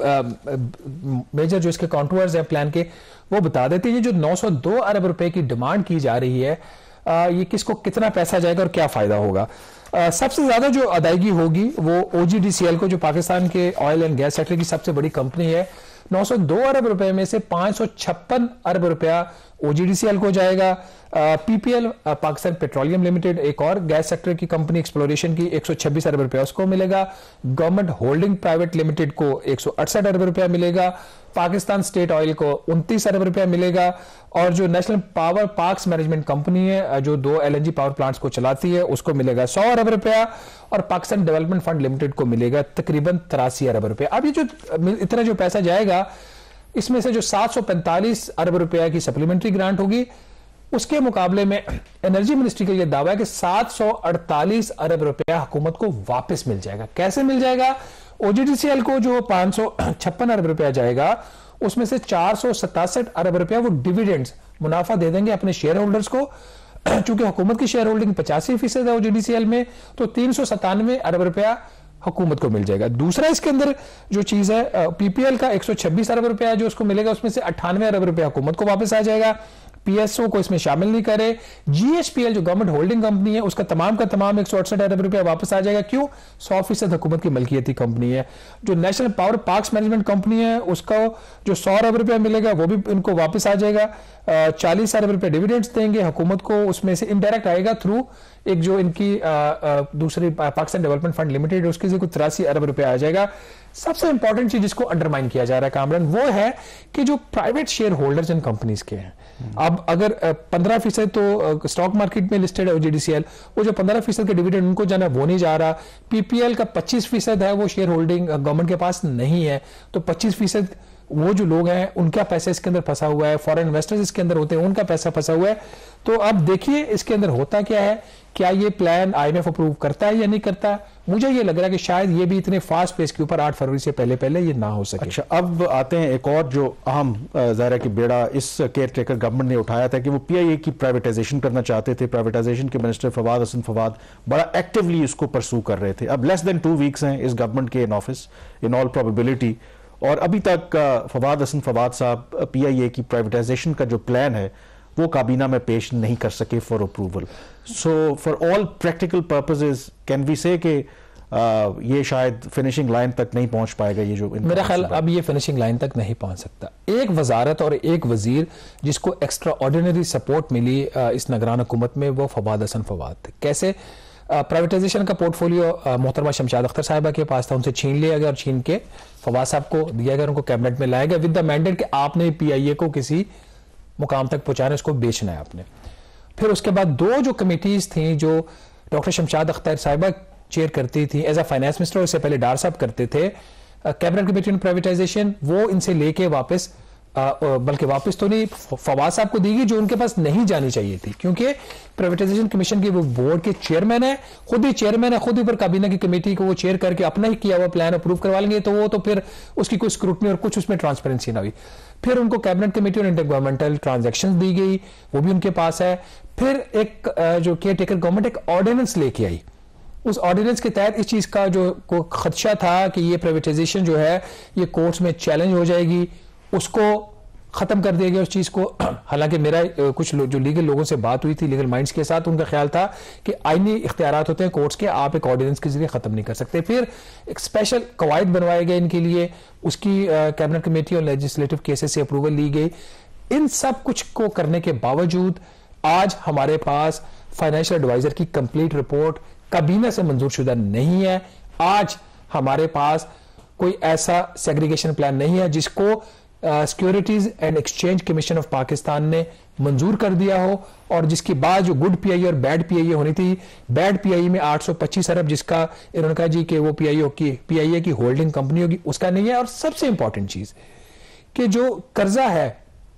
میجر جو اس کے کانٹورز ہیں پلان کے وہ بتا دیتے ہیں. جو 902 ارب روپے کی ڈیمانڈ کی جا رہی ہے یہ کس کو کتنا پیسہ جائے گا اور کیا فائدہ ہوگا. سب سے زیادہ جو ادائیگی ہوگی وہ OGDCL کو, جو پاکستان کے آئل اینڈ گیس سیکٹر کی سب سے بڑی کمپنی ہے. 902 ارب روپے میں سے 556 ارب روپیہ OGDCL کو جائے گا. PPL پاکستان پیٹرولیم لمیٹڈ ایک اور گیس سیکٹر کی کمپنی ایکسپلوریشن کی 126 ارب روپیہ اس کو ملے گا. گورنمنٹ ہولڈنگ پرائیویٹ لمیٹڈ کو 168 ارب روپیہ ملے گا. پاکستان اسٹیٹ آئل کو 29 ارب روپیہ ملے گا. اور جو national power parks management company ہے جو 2 LNG پاور پلانٹس کو چلاتی ہے اس کو ملے گا 100 ارب روپیہ. اور پاکستان ڈیولپمنٹ فنڈ لمیٹڈ کو ملے گا تقریباً 83 ارب روپیہ. اب یہ جو اتنا جو پیسہ جائے گا اس میں سے جو 745 ارب روپیہ کی سپلیمنٹری گرانٹ ہوگی اس کے مقابلے میں انرجی منسٹری کا یہ دعویٰ ہے کہ 748 ارب روپیہ حکومت کو واپس مل جائے گا. کیسے مل جائے گا؟ OGDCL کو جو 556 ارب روپیہ جائے گا اس میں سے 467 ارب روپیہ وہ ڈیویڈنڈز منافع دے دیں گے اپنے شیئر ہولڈرز کو. چونکہ حکومت کی شیئر ہولڈنگ 85% ہے OGDCL میں, تو 397 ارب روپیہ حکومت کو مل جائے گا. دوسرا اس کے اندر جو چیز ہے PPL کا 126 ارب روپیہ جو اس کو ملے گا اس میں سے 98 ارب روپیہ حکومت کو واپس آ جائے گا. PSO کو اس میں شامل نہیں کرے. GHPL جو گورنمنٹ ہولڈنگ کمپنی ہے اس کا تمام 168 ارب روپیہ واپس آ جائے گا. کیوں؟ 100% حکومت کی ملکیتی کمپنی ہے. جو national power parks management company ہے اس کو جو 100 ارب روپیہ ملے گا وہ بھی ان کو واپس آ جائے گا. 40 ارب روپیہ ڈیویڈنڈز دیں گے حکومت کو, اس میں سے انڈائریکٹ آئے گا تھرو ایک جو ان کی دوسری پاکستان ڈیولپمنٹ فنڈ لمیٹڈ اس کے کوئی 83 ارب روپیہ آ جائے گا. سب سے امپورٹنٹ چیز جس کو انڈرمائن کیا جا رہا ہے کامران وہ ہے کہ جو پرائیویٹ شیئر ہولڈرز ان کمپنیز کے ہیں, اب اگر 15% تو اسٹاک مارکیٹ میں لسٹڈ ہے OGDCL, وہ جو 15% کے ڈیویڈنڈ ان کو جانا وہ نہیں جا رہا. PPL کا 25% ہے وہ شیئر ہولڈنگ گورنمنٹ کے پاس نہیں ہے, تو 25% وہ جو لوگ ہیں ان کا پیسہ اس کے اندر پھنسا ہوا ہے, فورن انویسٹرز اس کے اندر ہوتے ہیں ان کا پیسہ پھنسا ہوا ہے. تو اب دیکھیے اس کے اندر ہوتا کیا ہے, کیا یہ پلان IMF اپروو کرتا ہے یا نہیں کرتا. مجھے یہ لگ رہا ہے کہ شاید یہ بھی اتنے فاسٹ پیس کے اوپر 8 فروری سے پہلے یہ نہ ہو سکے. اچھا, اب آتے ہیں ایک اور جو اہم ظاہر کی بیڑا اس کیئر ٹیکر گورنمنٹ نے اٹھایا تھا کہ وہ PIA کی پرائیویٹائزیشن کرنا چاہتے تھے. پرائیویٹائزیشن کے منسٹر فواد حسن فواد بڑا ایکٹیولی اس کو پرسو کر رہے تھے. اب لیس دین 2 ویکس ہیں اس گورنمنٹ کے ان آفس ان آل پروبیبلٹی, اور ابھی تک فواد حسن فواد صاحب PIA کی پرائیویٹائزیشن کا جو پلان ہے وہ کابینہ میں پیش نہیں کر سکے for approval. So for all practical purposes can we say کہ یہ شاید فنشنگ لائن تک نہیں پہنچ پائے گا. یہ جو میرا خیال اب یہ فنشنگ لائن تک نہیں پہنچ سکتا. ایک وزارت اور ایک وزیر جس کو ایکسٹرا آرڈینری سپورٹ ملی اس نگران حکومت میں وہ فواد حسن فواد تھے. کیسے؟ پرائیویٹائزیشن کا پورٹ فولیو محترمہ شمشاد اختر صاحبہ کے پاس تھا, ان سے چھین لیا گیا اور چھین کے فواد صاحب کو دیا گیا, ان کو کیبنٹ میں لایا گیا ود دا مینڈیٹ کہ آپ نے PIA کو کسی مقام تک پہنچانا, اس کو بیچنا ہے آپ نے. پھر اس کے بعد 2 جو کمیٹیز تھیں جو ڈاکٹر شمشاد اختر صاحبہ چیئر کرتی تھی ایز اے فائنانس منسٹر, اس سے پہلے ڈار صاحب کرتے تھے, کیبنٹ کمیٹی آن پرائیویٹائزیشن, وہ ان سے لے کے واپس بلکہ واپس تو نہیں فواد صاحب کو دی گئی جو ان کے پاس نہیں جانی چاہیے تھی, کیونکہ پرائیویٹائزیشن کمیشن کے وہ بورڈ کے چیئرمین ہے, خود ہی چیئرمین ہے, خود ہی پر کابینہ کی کمیٹی کو وہ چیئر کر کے اپنا ہی کیا ہوا پلان اپروو کروا لیں گے, تو وہ تو پھر اس کی کوئی اسکروٹنی اور کچھ اس میں ٹرانسپیرنسی نہ ہوئی. پھر ان کو کیبنٹ کمیٹی اور انٹر گورنمنٹل ٹرانزیکشن دی گئی, وہ بھی ان کے پاس ہے. پھر ایک جو کیئر ٹیکر گورنمنٹ ایک آرڈیننس لے کے آئی, اس آرڈیننس کے تحت اس چیز کا جو خدشہ تھا کہ یہ پرائیویٹائزیشن جو ہے یہ کورٹس میں چیلنج ہو جائے گی, اس کو ختم کر دیا گیا اس چیز کو. حالانکہ میرا کچھ جو لیگل لوگوں سے بات ہوئی تھی, لیگل مائنڈز کے ساتھ, ان کا خیال تھا کہ آئینی اختیارات ہوتے ہیں کورٹس کے, آپ ایک آرڈیننس کے ذریعے ختم نہیں کر سکتے. پھر ایک اسپیشل قواعد بنوائے گئے ان کے لیے, اس کی کیبنٹ کمیٹی اور لیجسلیٹو کیسز سے اپروول لی گئی. ان سب کچھ کو کرنے کے باوجود آج ہمارے پاس فائنینشیل ایڈوائزر کی کمپلیٹ رپورٹ کابینہ سے منظور شدہ نہیں ہے. آج ہمارے پاس کوئی ایسا سیگریگیشن پلان نہیں ہے جس کو securities and exchange commission of Pakistan نے منظور کر دیا ہو, اور جس کی بعد جو گڈ پی آئی اور بیڈ پی آئی ہونی تھی. بیڈ پی آئی میں 825 ارب جس کا انہوں نے کہا جی کہ وہ پی آئی اے کی ہولڈنگ کمپنی ہوگی, اس کا نہیں ہے. اور سب سے امپورٹنٹ چیز کہ جو قرضہ ہے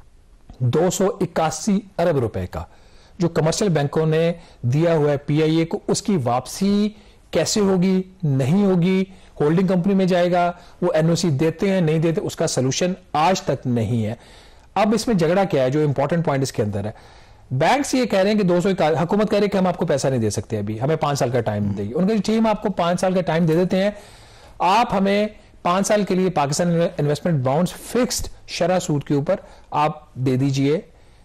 281 ارب روپے کا جو کمرشل بینکوں نے دیا ہوا ہے پی آئی اے کو, اس کی واپسی کیسے ہوگی, نہیں ہوگی, ہولڈنگ کمپنی میں جائے گا, وہ این او سی دیتے ہیں نہیں دیتے, اس کا سلوشن آج تک نہیں ہے. اب اس میں جھگڑا کیا ہے, جو امپورٹنٹ پوائنٹ اس کے اندر ہے, بینکس یہ کہہ رہے ہیں کہ 200 حکومت کہہ رہی ہے کہ ہم آپ کو پیسہ نہیں دے سکتے, ابھی ہمیں 5 سال کا ٹائم دے گی. ان کا ٹیم آپ کو 5 سال کا ٹائم دے دیتے ہیں, آپ ہمیں 5 سال کے لیے پاکستان انویسٹمنٹ بانڈز فکسڈ شرح سود کے اوپر آپ دے دیجئے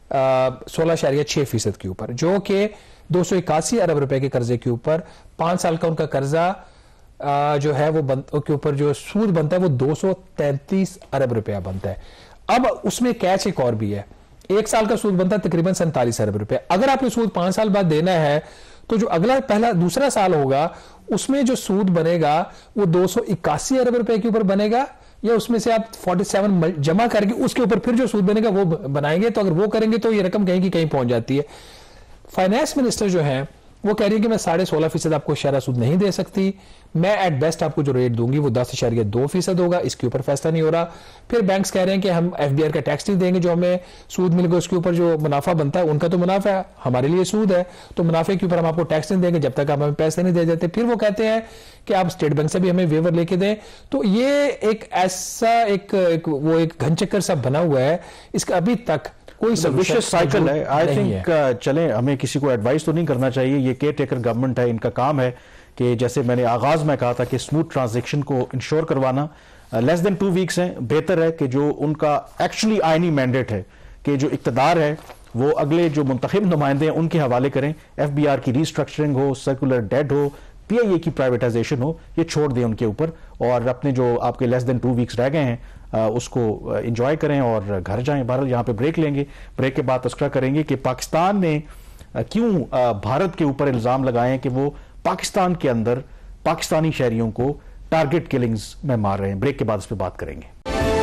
16.6% کے اوپر, جو کہ 281 ارب روپے کے قرضے کے اوپر 5 سال کا ان کا قرضہ جو ہے وہ کے اوپر جو سود بنتا ہے وہ 233 ارب روپیہ بنتا ہے. اب اس میں کیچ ایک اور بھی ہے, 1 سال کا سود بنتا ہے تقریباً 47 ارب روپے. اگر آپ نے سود 5 سال بعد دینا ہے تو جو اگلا دوسرا سال ہوگا اس میں جو سود بنے گا وہ 281 ارب روپے کے اوپر بنے گا, یا اس میں سے آپ 47 جمع کر کے اس کے اوپر پھر جو سود بنے گا وہ بنائیں گے. تو اگر وہ کریں گے تو یہ رقم کہیں کی کہیں پہنچ جاتی ہے. فائنانس منسٹر جو ہیں وہ کہہ رہی ہے کہ میں 16.5% آپ کو شرح سود نہیں دے سکتی, میں ایٹ بیسٹ آپ کو جو ریٹ دوں گی وہ 10.2% ہوگا, اس کے اوپر فیصلہ نہیں ہو رہا. پھر بینکس کہہ رہے ہیں کہ ہم ایف بی آر کا ٹیکس نہیں دیں گے, جو ہمیں سود مل گا اس کے اوپر جو منافع بنتا ہے ان کا تو منافع ہے, ہمارے لیے سود ہے, تو منافع کے اوپر ہم آپ کو ٹیکس نہیں دیں گے جب تک آپ ہمیں پیسے نہیں دے دیتے. پھر وہ کہتے ہیں کہ آپ اسٹیٹ بینک سے بھی ہمیں ویور لے کے دیں. تو یہ ایک ایسا ایک گھن چکر سا بنا ہوا ہے, اس کا ابھی تک کوئی ویشس سائیکل ہے. آئی تھنک چلیں ہمیں کسی کو ایڈوائز تو نہیں کرنا چاہیے, یہ کیئر ٹیکر گورنمنٹ ہے, ان کا کام ہے کہ جیسے میں نے آغاز میں کہا تھا کہ اسموتھ ٹرانزیکشن کو انشور کروانا. لیس دین 2 ویکس ہیں, بہتر ہے کہ جو ان کا ایکچولی آئینی مینڈیٹ ہے کہ جو اقتدار ہے وہ اگلے جو منتخب نمائندے ہیں ان کے حوالے کریں. ایف بی آر کی ریسٹرکچرنگ ہو, سرکولر ڈیٹ ہو, پی آئی اے کی پرائیویٹائزیشن ہو, یہ چھوڑ دیں ان کے اوپر, اور اپنے جو آپ کے لیس دین 2 ویکس رہ گئے ہیں اس کو انجوائے کریں اور گھر جائیں. بہرحال یہاں پہ بریک لیں گے, بریک کے بعد تذکرہ کریں گے کہ پاکستان نے کیوں بھارت کے اوپر الزام لگائے کہ وہ پاکستان کے اندر پاکستانی شہریوں کو ٹارگٹ کلنگز میں مار رہے ہیں. بریک کے بعد اس پہ بات کریں گے.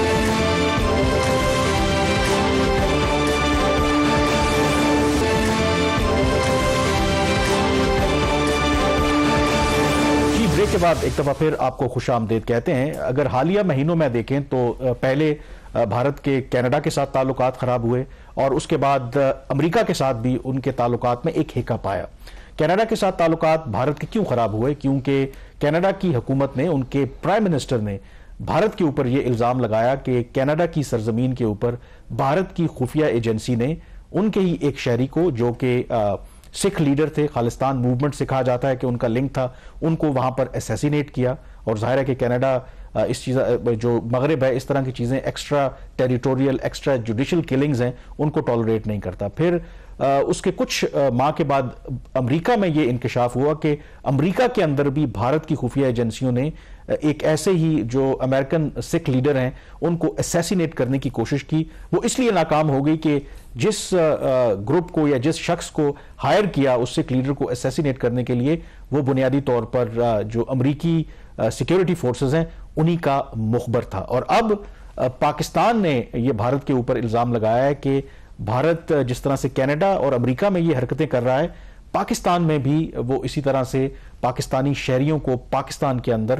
بریک کے بعد ایک دفعہ پھر آپ کو خوش آمدید کہتے ہیں. اگر حالیہ مہینوں میں دیکھیں تو پہلے بھارت کے کینیڈا کے ساتھ تعلقات خراب ہوئے, اور اس کے بعد امریکہ کے ساتھ بھی ان کے تعلقات میں ایک ہیکپ آیا. کینیڈا کے ساتھ تعلقات بھارت کے کیوں خراب ہوئے؟ کیونکہ کینیڈا کی حکومت نے, ان کے پرائم منسٹر نے بھارت کے اوپر یہ الزام لگایا کہ کینیڈا کی سرزمین کے اوپر بھارت کی خفیہ ایجنسی نے ان کے ہی ایک شہری کو, جو کہ سکھ لیڈر تھے, خالستان موومنٹ سے کہا جاتا ہے کہ ان کا لنک تھا, ان کو وہاں پر اسیسینیٹ کیا. اور ظاہر ہے کہ کینیڈا اس چیز جو مغرب ہے اس طرح کی چیزیں extra territorial extra judicial killings ہیں ان کو ٹالریٹ نہیں کرتا. پھر اس کے کچھ ماہ کے بعد امریکہ میں یہ انکشاف ہوا کہ امریکہ کے اندر بھی بھارت کی خفیہ ایجنسیوں نے ایک ایسے ہی جو امریکن سکھ لیڈر ہیں ان کو اسیسینیٹ کرنے کی کوشش کی. وہ اس لیے ناکام ہو گئی کہ جس گروپ کو یا جس شخص کو ہائر کیا اس سکھ لیڈر کو اسیسینیٹ کرنے کے لیے, وہ بنیادی طور پر جو امریکی سیکیورٹی فورسز ہیں انہی کا مخبر تھا. اور اب پاکستان نے یہ بھارت کے اوپر الزام لگایا ہے کہ بھارت جس طرح سے کینیڈا اور امریکہ میں یہ حرکتیں کر رہا ہے, پاکستان میں بھی وہ اسی طرح سے پاکستانی شہریوں کو پاکستان کے اندر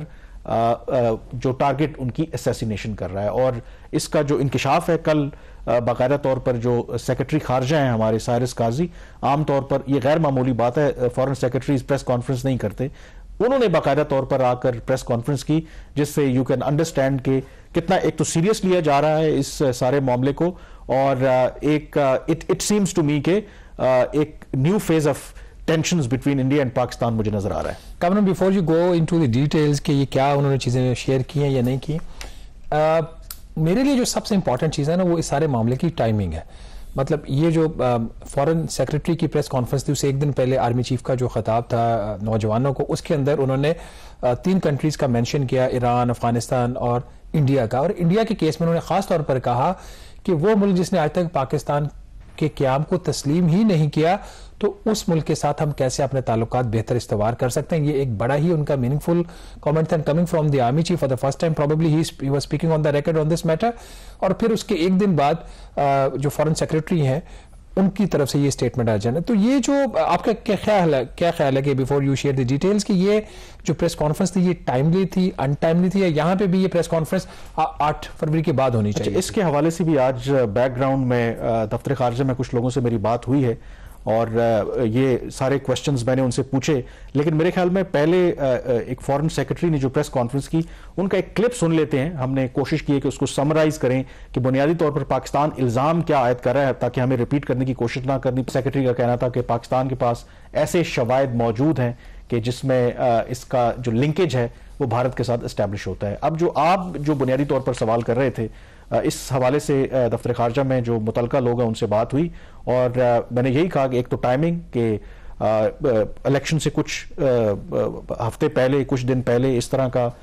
جو ٹارگٹ ان کی اسیسینیشن کر رہا ہے. اور اس کا جو انکشاف ہے کل باقاعدہ طور پر جو سیکرٹری خارجہ ہیں ہمارے سائرس قاضی, عام طور پر یہ غیر معمولی بات ہے, فورن سیکرٹریز پریس کانفرنس نہیں کرتے, انہوں نے باقاعدہ طور پر آ کر پریس کانفرنس کی, جس سے یو کین انڈرسٹینڈ کہ کتنا ایک تو سیریس لیا جا رہا ہے اس سارے معاملے کو, اور ایک اٹ سیمز ٹو می کہ ایک new phase of tensions between India and Pakistan مجھے نظر آ رہا ہے. Kamran before you go into the details کہ یہ کیا انہوں نے چیزیں شیئر کی ہیں یا نہیں کی, میرے لیے جو سب سے امپورٹنٹ چیز ہے نا وہ اس سارے معاملے کی ٹائمنگ ہے. مطلب یہ جو فارن سیکرٹری کی پریس کانفرنس تھی، اسے ایک دن پہلے آرمی چیف کا جو خطاب تھا نوجوانوں کو، اس کے اندر انہوں نے 3 کنٹریز کا مینشن کیا، ایران، افغانستان اور انڈیا کا. اور انڈیا کے کیس میں انہوں نے خاص طور پر کہا کہ وہ ملک جس نے آج تک پاکستان کے قیام کو تسلیم ہی نہیں کیا، تو اس ملک کے ساتھ ہم کیسے اپنے تعلقات بہتر استوار کر سکتے ہیں. یہ ایک بڑا ہی ان کا میننگ فل کامنٹ تھا coming from the army chief for the first time probably ہی was speaking on the record on this matter. اور پھر اس کے ایک دن بعد جو فارن سیکرٹری ہیں ان کی طرف سے یہ اسٹیٹمنٹ آ جانا. تو یہ جو آپ کا کیا خیال ہے کہ before you share the details کہ یہ جو پریس کانفرنس تھی یہ ٹائملی تھی، ان ٹائملی تھی، یا یہاں پہ بھی یہ پریس کانفرنس 8 فروری کے بعد ہونی چاہیے؟ اس کے حوالے سے بھی آج بیک گراؤنڈ میں دفتر خارجہ میں کچھ لوگوں سے میری بات ہوئی ہے اور یہ سارے کوشچنز میں نے ان سے پوچھے، لیکن میرے خیال میں پہلے ایک فارن سیکرٹری نے جو پریس کانفرنس کی ان کا ایک کلپ سن لیتے ہیں. ہم نے کوشش کی ہے کہ اس کو سمرائز کریں کہ بنیادی طور پر پاکستان الزام کیا عائد کر رہا ہے تاکہ ہمیں ریپیٹ کرنے کی کوشش نہ کرنی. سیکرٹری کا کہنا تھا کہ پاکستان کے پاس ایسے شواہد موجود ہیں کہ جس میں اس کا جو لنکیج ہے وہ بھارت کے ساتھ اسٹیبلش ہوتا ہے. اب جو آپ جو بنیادی طور پر سوال کر رہے تھے، اس حوالے سے دفتر خارجہ میں جو متعلقہ لوگ ہیں ان سے بات ہوئی اور میں نے یہی کہا کہ ایک تو ٹائمنگ کہ الیکشن سے کچھ ہفتے پہلے، کچھ دن پہلے اس طرح کا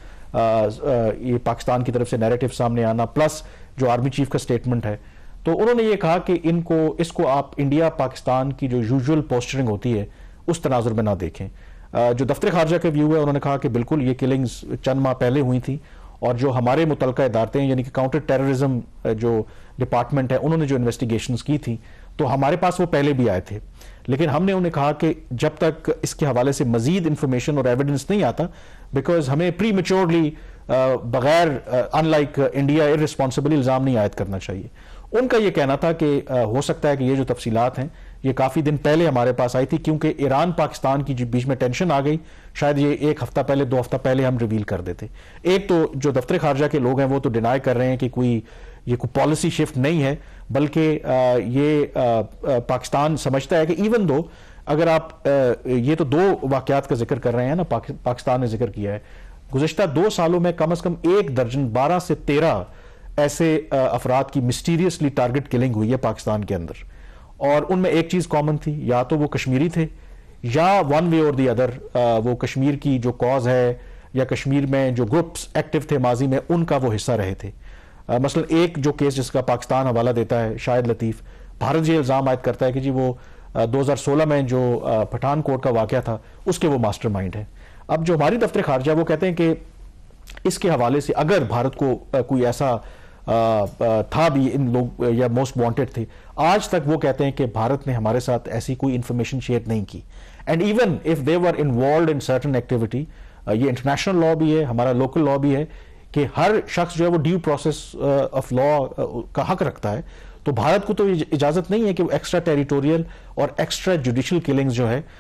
یہ پاکستان کی طرف سے نیریٹو سامنے آنا، پلس جو آرمی چیف کا سٹیٹمنٹ ہے، تو انہوں نے یہ کہا کہ اس کو آپ انڈیا پاکستان کی جو یوزول پوسچرنگ ہوتی ہے اس تناظر میں نہ دیکھیں. جو دفتر خارجہ کے ویو ہے انہوں نے کہا کہ بالکل یہ کلنگز چند ماہ پہلے ہوئی تھیں اور جو ہمارے متعلقہ ادارتے ہیں یعنی کہ کاؤنٹر ٹیررزم جو ڈپارٹمنٹ ہے انہوں نے جو انویسٹیگیشنز کی تھی تو ہمارے پاس وہ پہلے بھی آئے تھے، لیکن ہم نے انہیں کہا کہ جب تک اس کے حوالے سے مزید انفارمیشن اور ایویڈنس نہیں آتا، بیکاز ہمیں پری میچورلی بغیر ان لائک انڈیا ارسپانسبلی الزام نہیں عائد کرنا چاہیے. ان کا یہ کہنا تھا کہ ہو سکتا ہے کہ یہ جو تفصیلات ہیں یہ کافی دن پہلے ہمارے پاس آئی تھی کیونکہ ایران پاکستان کی بیچ میں ٹینشن آ گئی، شاید یہ 1 ہفتہ پہلے 2 ہفتہ پہلے ہم ریویل کر دیتے. ایک تو جو دفتر خارجہ کے لوگ ہیں وہ تو ڈینائی کر رہے ہیں کہ یہ کوئی پالیسی شفٹ نہیں ہے، بلکہ یہ پاکستان سمجھتا ہے کہ ایون دو اگر آپ یہ تو 2 واقعات کا ذکر کر رہے ہیں نا پاکستان نے ذکر کیا ہے، گزشتہ 2 سالوں میں کم از کم 1 درجن 12 سے 13 ایسے افراد کی مسٹیریسلی ٹارگٹ کلنگ ہوئی ہے پاکستان کے اندر، اور ان میں ایک چیز کامن تھی، یا تو وہ کشمیری تھے یا ون وے اور دی ادر وہ کشمیر کی جو کاز ہے یا کشمیر میں جو گروپس ایکٹیو تھے ماضی میں ان کا وہ حصہ رہے تھے. مثلا ایک جو کیس جس کا پاکستان حوالہ دیتا ہے شاہد لطیف، بھارت یہ الزام عائد کرتا ہے کہ جی وہ 2016 میں جو پٹھان کوٹ کا واقعہ تھا اس کے وہ ماسٹر مائنڈ ہیں. اب جو ہماری دفتر خارجہ وہ کہتے ہیں کہ اس کے حوالے سے اگر بھارت کو کوئی ایسا تھا بھی ان لوگ یا موسٹ وانٹڈ تھے، آج تک وہ کہتے ہیں کہ بھارت نے ہمارے ساتھ ایسی کوئی انفارمیشن شیئر نہیں کی. And even if they were involved in certain activity, یہ انٹرنیشنل لا بھی ہے، ہمارا لوکل لا بھی ہے کہ ہر شخص جو ہے وہ ڈیو پروسیس آف لا کا حق رکھتا ہے، تو بھارت کو تو اجازت نہیں ہے کہ وہ ایکسٹرا ٹیریٹوریل اور ایکسٹرا جوڈیشل کلنگز جو ہے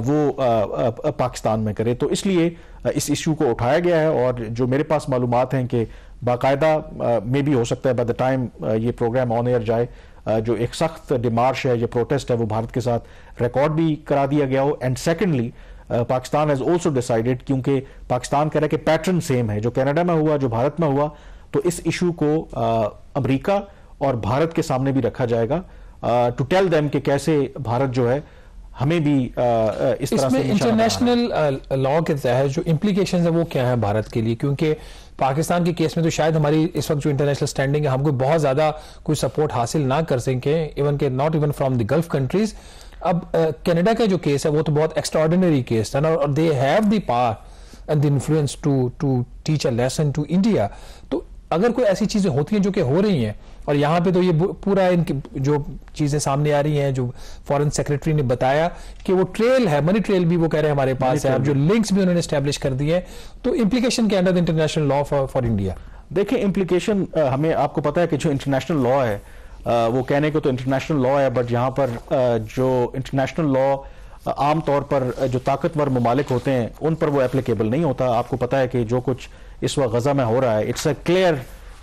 وہ پاکستان میں کرے. تو اس لیے اس ایشو کو اٹھایا گیا ہے اور جو میرے پاس معلومات ہیں کہ باقاعدہ میں بھی ہو سکتا ہے بائی دا ٹائم یہ پروگرام آن ایئر جائے جو ایک سخت ڈیمارش ہے یا پروٹیسٹ ہے وہ بھارت کے ساتھ ریکارڈ بھی کرا دیا گیا ہو. And secondly Pakistan has also decided, کیونکہ پاکستان کہہ رہا ہے کہ پیٹرن سیم ہے جو کینیڈا میں ہوا جو بھارت میں ہوا، تو اس ایشو کو امریکہ اور بھارت کے سامنے بھی رکھا جائے گا ٹو ٹیل دیم کہ کیسے بھارت جو ہے ہمیں بھی اس طرح سے انٹرنیشنل لا کے تحت جو امپلیکیشنز ہیں وہ کیا ہیں بھارت کے لیے، کیونکہ پاکستان کے کیس میں تو شاید ہماری اس وقت جو انٹرنیشنل سٹینڈنگ ہے ہم کو بہت زیادہ کوئی سپورٹ حاصل نہ کر سکیں، ایون کہ not even from the gulf countries. اب کینیڈا کا جو کیس ہے وہ تو بہت ایکسٹرا آرڈینری کیس تھا نا، اور they have the power and the influence to teach a lesson to India. تو اگر کوئی ایسی چیزیں ہوتی ہیں جو کہ ہو رہی ہیں، اور یہاں پہ تو یہ پورا ان کی جو چیزیں سامنے آ رہی ہیں جو فارن سیکرٹری نے بتایا کہ وہ ٹریل ہے، منی ٹریل بھی وہ کہہ رہے ہیں ہمارے پاس ہے، اب جو لنکس بھی انہوں نے اسٹیبلش کر دیے، تو امپلیکیشن کے under international law for India. دیکھیں امپلیکیشن ہمیں آپ کو پتا ہے کہ جو انٹرنیشنل لا ہے وہ کہنے کو تو انٹرنیشنل لا ہے، بٹ یہاں پر جو انٹرنیشنل لا عام طور پر جو طاقتور ممالک ہوتے ہیں ان پر وہ اپلیکیبل نہیں ہوتا. آپ کو پتا ہے کہ جو کچھ اس وقت غزہ میں ہو رہا ہے it's a clear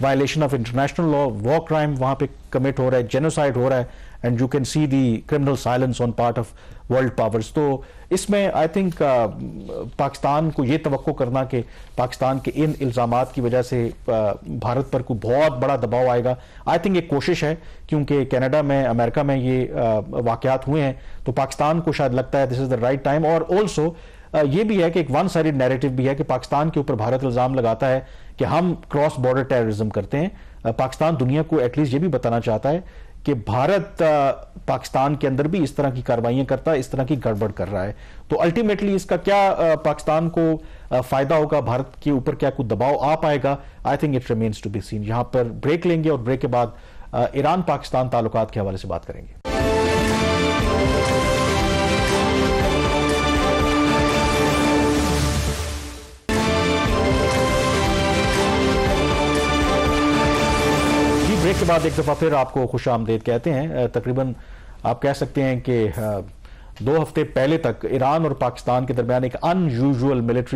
violation of international law, war crime वहाँ पे कमिट हो रहा है, जेनोसाइड हो रहा है, and you can see the criminal silence on part of world powers. तो इसमें आई थिंक पाकिस्तान को ये तवक्को करना कि पाकिस्तान के इन इल्ज़ामात की वजह से भारत पर कोई बहुत बड़ा दबाव आएगा, आई थिंक एक कोशिश है, क्योंकि कनाडा में, अमेरिका में ये वाक़यात हुए हैं, तो पाकिस्तान को शायद लगता है this is the right time. और ऑल्सो ये भी है कि एक वन साइडेड नैरेटिव भी है कि पाकिस्तान के ऊपर भारत इल्ज़ाम लगाता है कि हम क्रॉस बॉर्डर टेररिज्म करते हैं. पाकिस्तान दुनिया को एटलीस्ट ये भी बताना चाहता है कि भारत पाकिस्तान के अंदर भी इस तरह की कार्रवाइयां करता है, इस तरह की गड़बड़ कर रहा है. तो अल्टीमेटली इसका क्या पाकिस्तान को फायदा होगा, भारत के ऊपर क्या कुछ दबाव आ पाएगा, I think it remains to be seen. यहां पर ब्रेक लेंगे और ब्रेक के बाद ईरान पाकिस्तान ताल्लुकात के हवाले से बात करेंगे. ब्रेक के बाद एक दफ़ा फिर आपको खुश आमदेद कहते हैं. तकरीबन आप कह सकते हैं कि 2 हफ्ते पहले तक ईरान और पाकिस्तान के दरमियान एक अनयूजुअल मिलिट्री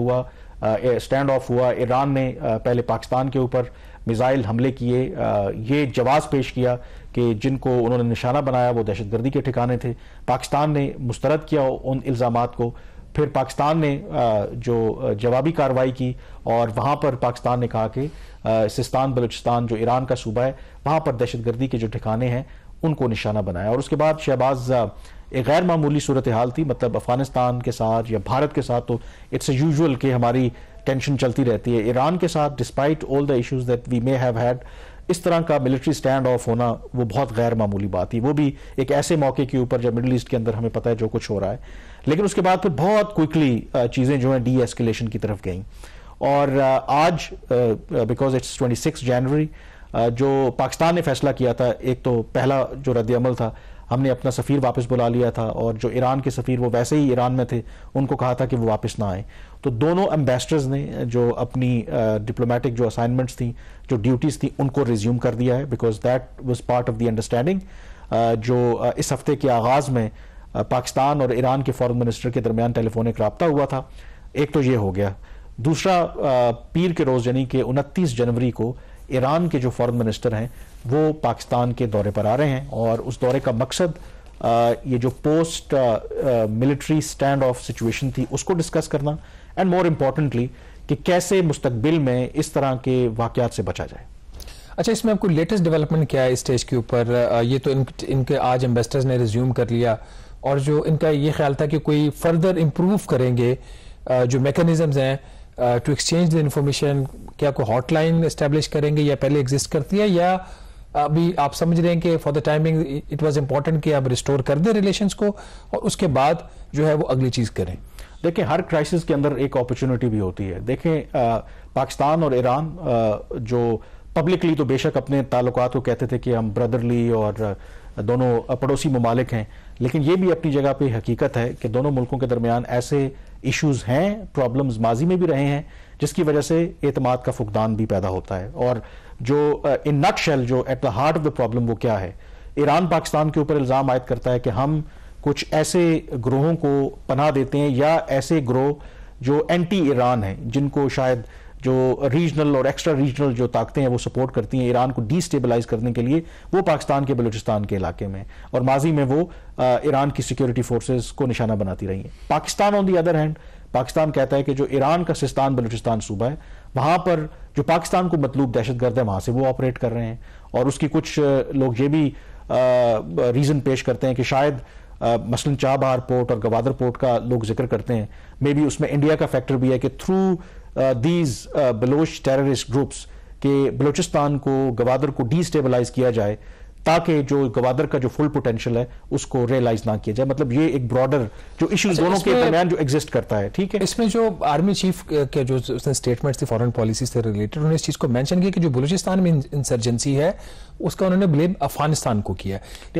स्टैंड ऑफ हुआ. ईरान ने पहले पाकिस्तान के ऊपर मिसाइल हमले किए, ये जवाब पेश किया कि जिनको उन्होंने निशाना बनाया वो दहशतगर्दी के ठिकाने थे. पाकिस्तान ने मुस्तरद किया उन इल्ज़ामात को. फिर पाकिस्तान ने जो जवाबी कार्रवाई की और वहाँ पर पाकिस्तान ने कहा कि सिस्तान बलूचिस्तान जो ईरान का सूबा है वहाँ पर दहशतगर्दी के जो ठिकाने हैं उनको निशाना बनाया. और उसके बाद शहबाज एक गैर मामूली सूरत हाल थी, मतलब अफगानिस्तान के साथ या भारत के साथ तो इट्स यूजुअल कि हमारी टेंशन चलती रहती है. ईरान के साथ despite all the issues that we may have had, इस तरह का मिलिट्री स्टैंड ऑफ होना वो बहुत गैर मामूली बात थी, वो भी एक ऐसे मौके के ऊपर जब मिडिल ईस्ट के अंदर हमें पता है जो कुछ हो रहा है. लेकिन उसके बाद फिर बहुत क्विकली चीज़ें जो हैं डी एस्केलेशन की तरफ गईं. और आज बिकॉज इट्स 26 जनवरी जो पाकिस्तान ने फैसला किया था, एक तो पहला जो रद्द-ए-अमल था, हमने अपना सफ़ीर वापस बुला लिया था और जो ईरान के सफ़ीर वो वैसे ही ईरान में थे, उनको कहा था कि वो वापस ना आए. तो दोनों एम्बेसडर्स ने जो अपनी डिप्लोमेटिक जो असाइनमेंट्स थी, जो ड्यूटीज़ थी, उनको रिज्यूम कर दिया है, because that was part of the understanding जो इस हफ्ते के आगाज़ में पाकिस्तान और ईरान के फॉरेन मिनिस्टर के दरमियान टेलीफोनिक रब्ता हुआ था. एक तो ये हो गया. दूसरा, पीर के रोज़ यानी कि 29 जनवरी को ईरान के जो फॉरेन मिनिस्टर हैं वो पाकिस्तान के दौरे पर आ रहे हैं और उस दौरे का मकसद ये जो post military standoff situation थी उसको डिस्कस करना, एंड मोर इम्पोर्टेंटली कि कैसे मुस्तकबिल में इस तरह के वाक़यात से बचा जाए. अच्छा, इसमें आपको लेटेस्ट डेवलपमेंट क्या है इस स्टेज के ऊपर? ये तो इनके आज एम्बेसडर्स ने रिज्यूम कर लिया और जो इनका ये ख्याल था कि कोई फर्दर इम्प्रूव करेंगे जो मैकेनिज्म्स हैं टू एक्सचेंज द इंफॉर्मेशन, क्या कोई हॉटलाइन एस्टेब्लिश करेंगे या पहले एग्जिस्ट करती है, या अभी आप समझ रहे हैं कि for the timing it was important कि आप रिस्टोर कर दें रिलेशंस को और उसके बाद जो है वो अगली चीज़ करें? देखें, हर क्राइसिस के अंदर एक अपॉर्चुनिटी भी होती है. देखें, पाकिस्तान और ईरान जो पब्लिकली तो बेशक अपने ताल्लुकात को कहते थे कि हम ब्रदरली और दोनों पड़ोसी ममालिक हैं, लेकिन ये भी अपनी जगह पे हकीकत है कि दोनों मुल्कों के दरमियान ऐसे इश्यूज हैं, प्रॉब्लम्स माजी में भी रहे हैं, जिसकी वजह से एतमाद का फुकदान भी पैदा होता है. और जो इन नटशेल जो at the heart of the problem वो क्या है, ईरान पाकिस्तान के ऊपर इल्ज़ाम आयद करता है कि हम कुछ ऐसे ग्रोहों को पनाह देते हैं या ऐसे ग्रोह जो एंटी ईरान हैं, जिनको शायद जो रीजनल और एक्स्ट्रा रीजनल जो ताकतें हैं वो सपोर्ट करती हैं ईरान को डिस्टेबलाइज करने के लिए, वो पाकिस्तान के बलूचिस्तान के इलाके में, और माजी में वो ईरान की सिक्योरिटी फोर्सेस को निशाना बनाती रही हैं. Pakistan on the other hand, Pakistan कहता है कि जो ईरान का सिस्तान बलूचिस्तान सूबा है वहाँ पर जो पाकिस्तान को मतलूब दहशतगर्द है वहाँ से वो ऑपरेट कर रहे हैं. और उसकी कुछ लोग ये भी रीज़न पेश करते हैं कि शायद मसलन चाबहार पोर्ट और गवादर पोर्ट का लोग जिक्र करते हैं, मे बी उसमें इंडिया का फैक्टर भी है कि through these Baloch terrorist groups के बलूचिस्तान को, गवादर को डिस्टेबलाइज किया जाए ताकि जो गवादर का जो फुल पोटेंशियल है उसको रियलाइज ना किया जाए. मतलब ये एक ब्रॉडर जो इश्यूज दोनों के दरमियान जो एग्जिस्ट करता है. ठीक है, इसमें जो आर्मी चीफ के जो उसने स्टेटमेंट्स थी फॉरेन पॉलिसी से रिलेटेड, उन्होंने इस चीज को मेंशन किया कि जो बलूचिस्तान में इंसर्जेंसी है उसका उन्होंने ब्लेम अफगानिस्तान को किया.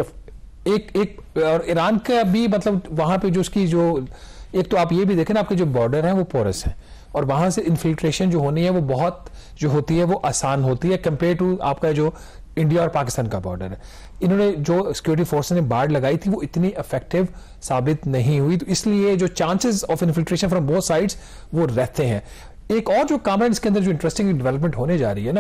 एक और ईरान का भी, मतलब वहां पे जो उसकी जो, एक तो आप ये भी देखें ना, आपके जो बॉर्डर है वो पोरस है और वहां से इन्फिल्ट्रेशन जो होनी है वो बहुत जो होती है वो आसान होती है कंपेयर टू आपका जो इंडिया और पाकिस्तान का बॉर्डर है. इन्होंने जो सिक्योरिटी फोर्स ने बाढ़ लगाई थी वो इतनी इफेक्टिव साबित नहीं हुई, तो इसलिए जो chances of infiltration from both sides वो रहते हैं. एक और जो कामरान इसके अंदर जो इंटरेस्टिंग डेवलपमेंट होने जा रही है ना,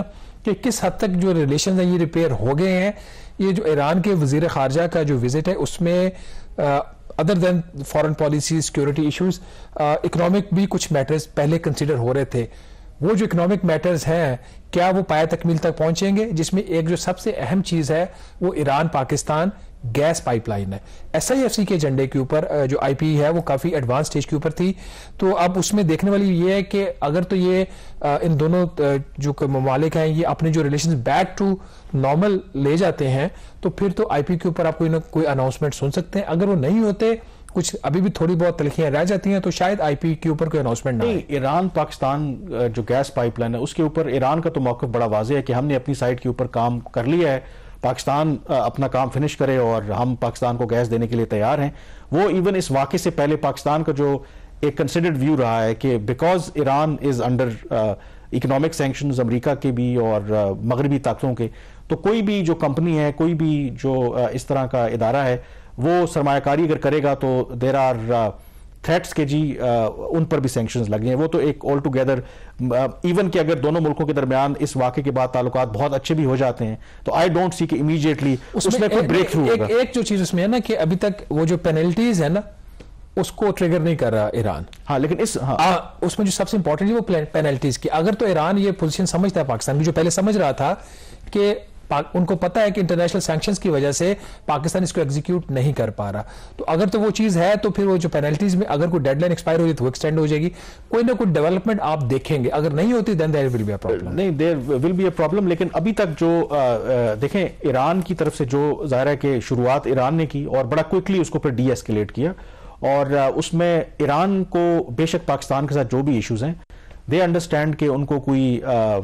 کہ کس حد تک جو ریلیشنز ہیں یہ ریپیئر ہو گئے ہیں. یہ جو ایران کے وزیر خارجہ کا جو وزٹ ہے اس میں other than foreign policy security issues economic بھی کچھ میٹرز پہلے کنسیڈر ہو رہے تھے. وہ جو اکنامک میٹرز ہیں کیا وہ پایہ تکمیل تک پہنچیں گے, جس میں ایک جو سب سے اہم چیز ہے وہ Iran Pakistan gas pipeline ہے. ایس آئی ایف سی کے ایجنڈے کے اوپر جو آئی پی ہے وہ کافی ایڈوانس سٹیج کے اوپر تھی. تو اب اس میں دیکھنے والی یہ ہے کہ اگر تو یہ ان دونوں جو ممالک ہیں یہ اپنے جو ریلیشنز بیک ٹو نارمل لے جاتے ہیں تو پھر تو آئی پی کے اوپر آپ کوئی اناؤنسمنٹ سن سکتے ہیں. اگر وہ نہیں ہوتے, کچھ ابھی بھی تھوڑی بہت تلخیاں رہ جاتی ہیں, تو شاید آئی پی کے اوپر کوئی اناؤنسمنٹ نہ. ایران پاکستان جو گیس پائپ لائن ہے اس کے اوپر ایران کا تو موقف بڑا واضح ہے کہ ہم نے اپنی سائڈ کے اوپر کام کر لیا ہے, پاکستان اپنا کام فنش کرے اور ہم پاکستان کو گیس دینے کے لیے تیار ہیں. وہ ایون اس واقعے سے پہلے پاکستان کا جو ایک کنسیڈرڈ ویو رہا ہے کہ because Iran is under economic sanctions امریکہ کے بھی اور مغربی طاقتوں کے, تو کوئی بھی جو کمپنی ہے, کوئی بھی جو اس طرح کا ادارہ ہے, وہ سرمایہ کاری اگر کرے گا تو دیر آر تھریٹس کہ جی ان پر بھی سینکشنز لگ ہیں. وہ تو ایک آل ٹوگیدر ایون کہ اگر دونوں ملکوں کے درمیان اس واقعے کے بعد تعلقات بہت اچھے بھی ہو جاتے ہیں تو آئی ڈونٹ سی کہ امیڈیٹلی اس میں کوئی بریک تھرو ہوگا. ایک جو چیز اس میں ہے نا کہ ابھی تک وہ جو پینلٹیز ہے نا اس کو ٹریگر نہیں کر رہا ایران. ہاں لیکن اس میں جو سب سے امپورٹنٹ ہے وہ پینلٹیز کی. اگر تو ایران یہ پوزیشن سمجھتا ہے پاکستان کی, جو پہلے سمجھ رہا تھا کہ ان کو پتا ہے کہ انٹرنیشنل سینکشنز کی وجہ سے پاکستان اس کو ایگزیکیوٹ نہیں کر پا رہا, تو اگر تو وہ چیز ہے تو پھر وہ جو پینلٹیز میں اگر کوئی ڈیڈ لائن ایکسپائر ہو جائے تو وہ ایکسٹینڈ ہو جائے گی. کوئی نہ کوئی ڈیولپمنٹ آپ دیکھیں گے, اگر نہیں ہوتی دین دیر ول بی اے پرابلم. نہیں, دیر ول بی اے پرابلم. لیکن ابھی تک جو دیکھیں ایران کی طرف سے جو ظاہر ہے کہ شروعات ایران نے کی اور بڑا کوئکلی اس کو پھر ڈی ایسکیلیٹ کیا, اور اس میں ایران کو بے شک پاکستان کے ساتھ جو بھی ایشوز ہیں دے انڈرسٹینڈ کہ ان کو کوئی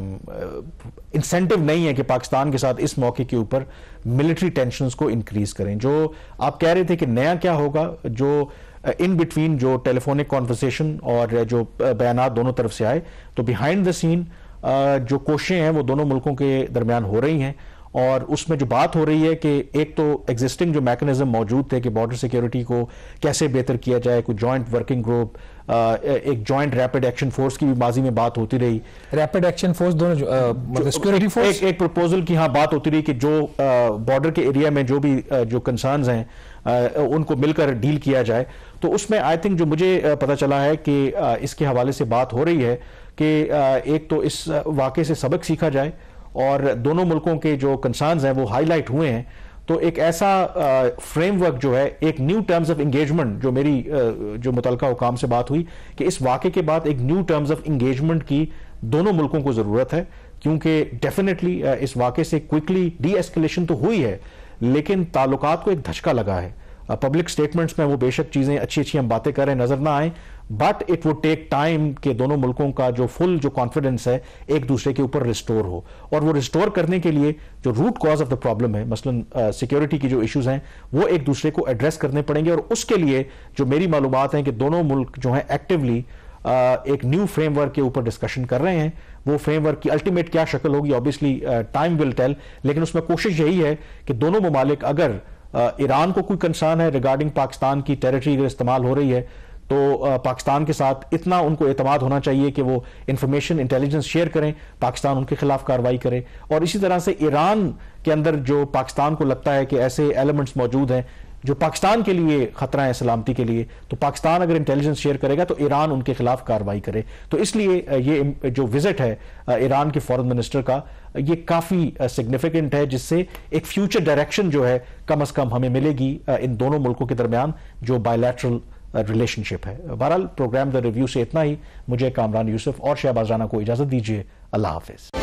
انسینٹیو نہیں ہے کہ پاکستان کے ساتھ اس موقع کے اوپر ملٹری ٹینشنز کو انکریز کریں. جو آپ کہہ رہے تھے کہ نیا کیا ہوگا, جو ان بٹوین جو ٹیلی فونک کانورسیشن اور جو بیانات دونوں طرف سے آئے, تو بیہائنڈ دا سین جو کوششیں ہیں وہ دونوں ملکوں کے درمیان ہو رہی ہیں, اور اس میں جو بات ہو رہی ہے کہ ایک تو ایگزسٹنگ جو میکنزم موجود تھے کہ بارڈر سیکیورٹی کو کیسے بہتر کیا جائے, کوئی جوائنٹ ورکنگ گروپ, ایک جوائنٹ ریپڈ ایکشن فورس کی بھی ماضی میں بات ہوتی رہی. ریپڈ ایکشن فورس دونوں سیکورٹی فورس ایک پرپوزل کی بات ہوتی رہی کہ جو بارڈر کے ایریا میں جو بھی جو کنسرنز ہیں ان کو مل کر ڈیل کیا جائے. تو اس میں آئی تھنک جو مجھے پتہ چلا ہے کہ اس کے حوالے سے بات ہو رہی ہے کہ ایک تو اس واقعے سے سبق سیکھا جائے اور دونوں ملکوں کے جو کنسرنز ہیں وہ ہائی لائٹ ہوئے ہیں, تو ایک ایسا فریم ورک جو ہے, ایک نیو ٹرمز آف انگیجمنٹ جو میری جو متعلقہ حکام سے بات ہوئی کہ اس واقعے کے بعد ایک نیو ٹرمز آف انگیجمنٹ کی دونوں ملکوں کو ضرورت ہے, کیونکہ ڈیفینیٹلی اس واقعے سے کوئکلی ڈی ایسکیلیشن تو ہوئی ہے لیکن تعلقات کو ایک دھچکا لگا ہے. پبلک سٹیٹمنٹس میں وہ بے شک چیزیں اچھی ہم باتیں کر رہے ہیں نظر نہ آئیں, but it would take time کہ دونوں ملکوں کا جو فل جو کانفیڈنس ہے ایک دوسرے کے اوپر ریسٹور ہو, اور وہ ریسٹور کرنے کے لیے جو root cause of the problem ہے, مثلا سیکیورٹی کی جو ایشوز ہیں وہ ایک دوسرے کو ایڈریس کرنے پڑیں گے. اور اس کے لیے جو میری معلومات ہیں کہ دونوں ملک جو ہیں ایکٹیولی ایک نیو فریم ورک کے اوپر ڈسکشن کر رہے ہیں. وہ فریم ورک کی الٹیمیٹ کیا شکل ہوگی اوبیسلی ٹائم ول ٹیل, لیکن اس میں کوشش یہی ہے کہ دونوں ممالک, اگر ایران کو کوئی کنسرن ہے ریگارڈنگ پاکستان کی ٹیریٹری اگر استعمال ہو رہی ہے تو پاکستان کے ساتھ اتنا ان کو اعتماد ہونا چاہیے کہ وہ انفارمیشن انٹیلیجنس شیئر کریں, پاکستان ان کے خلاف کارروائی کرے. اور اسی طرح سے ایران کے اندر جو پاکستان کو لگتا ہے کہ ایسے ایلیمنٹس موجود ہیں جو پاکستان کے لیے خطرہ ہے سلامتی کے لیے, تو پاکستان اگر انٹیلیجنس شیئر کرے گا تو ایران ان کے خلاف کارروائی کرے. تو اس لیے یہ جو وزٹ ہے ایران کے فارن منسٹر کا یہ کافی سگنیفیکنٹ ہے, جس سے ایک فیوچر ڈائریکشن جو ہے کم از کم ہمیں ملے گی ان دونوں ملکوں کے درمیان جو بائی لیٹرل ریلیشن شپ ہے. بہرحال پروگرام دا ریویو سے اتنا ہی. مجھے کامران یوسف اور شہباز رانا کو اجازت دیجیے. اللہ حافظ.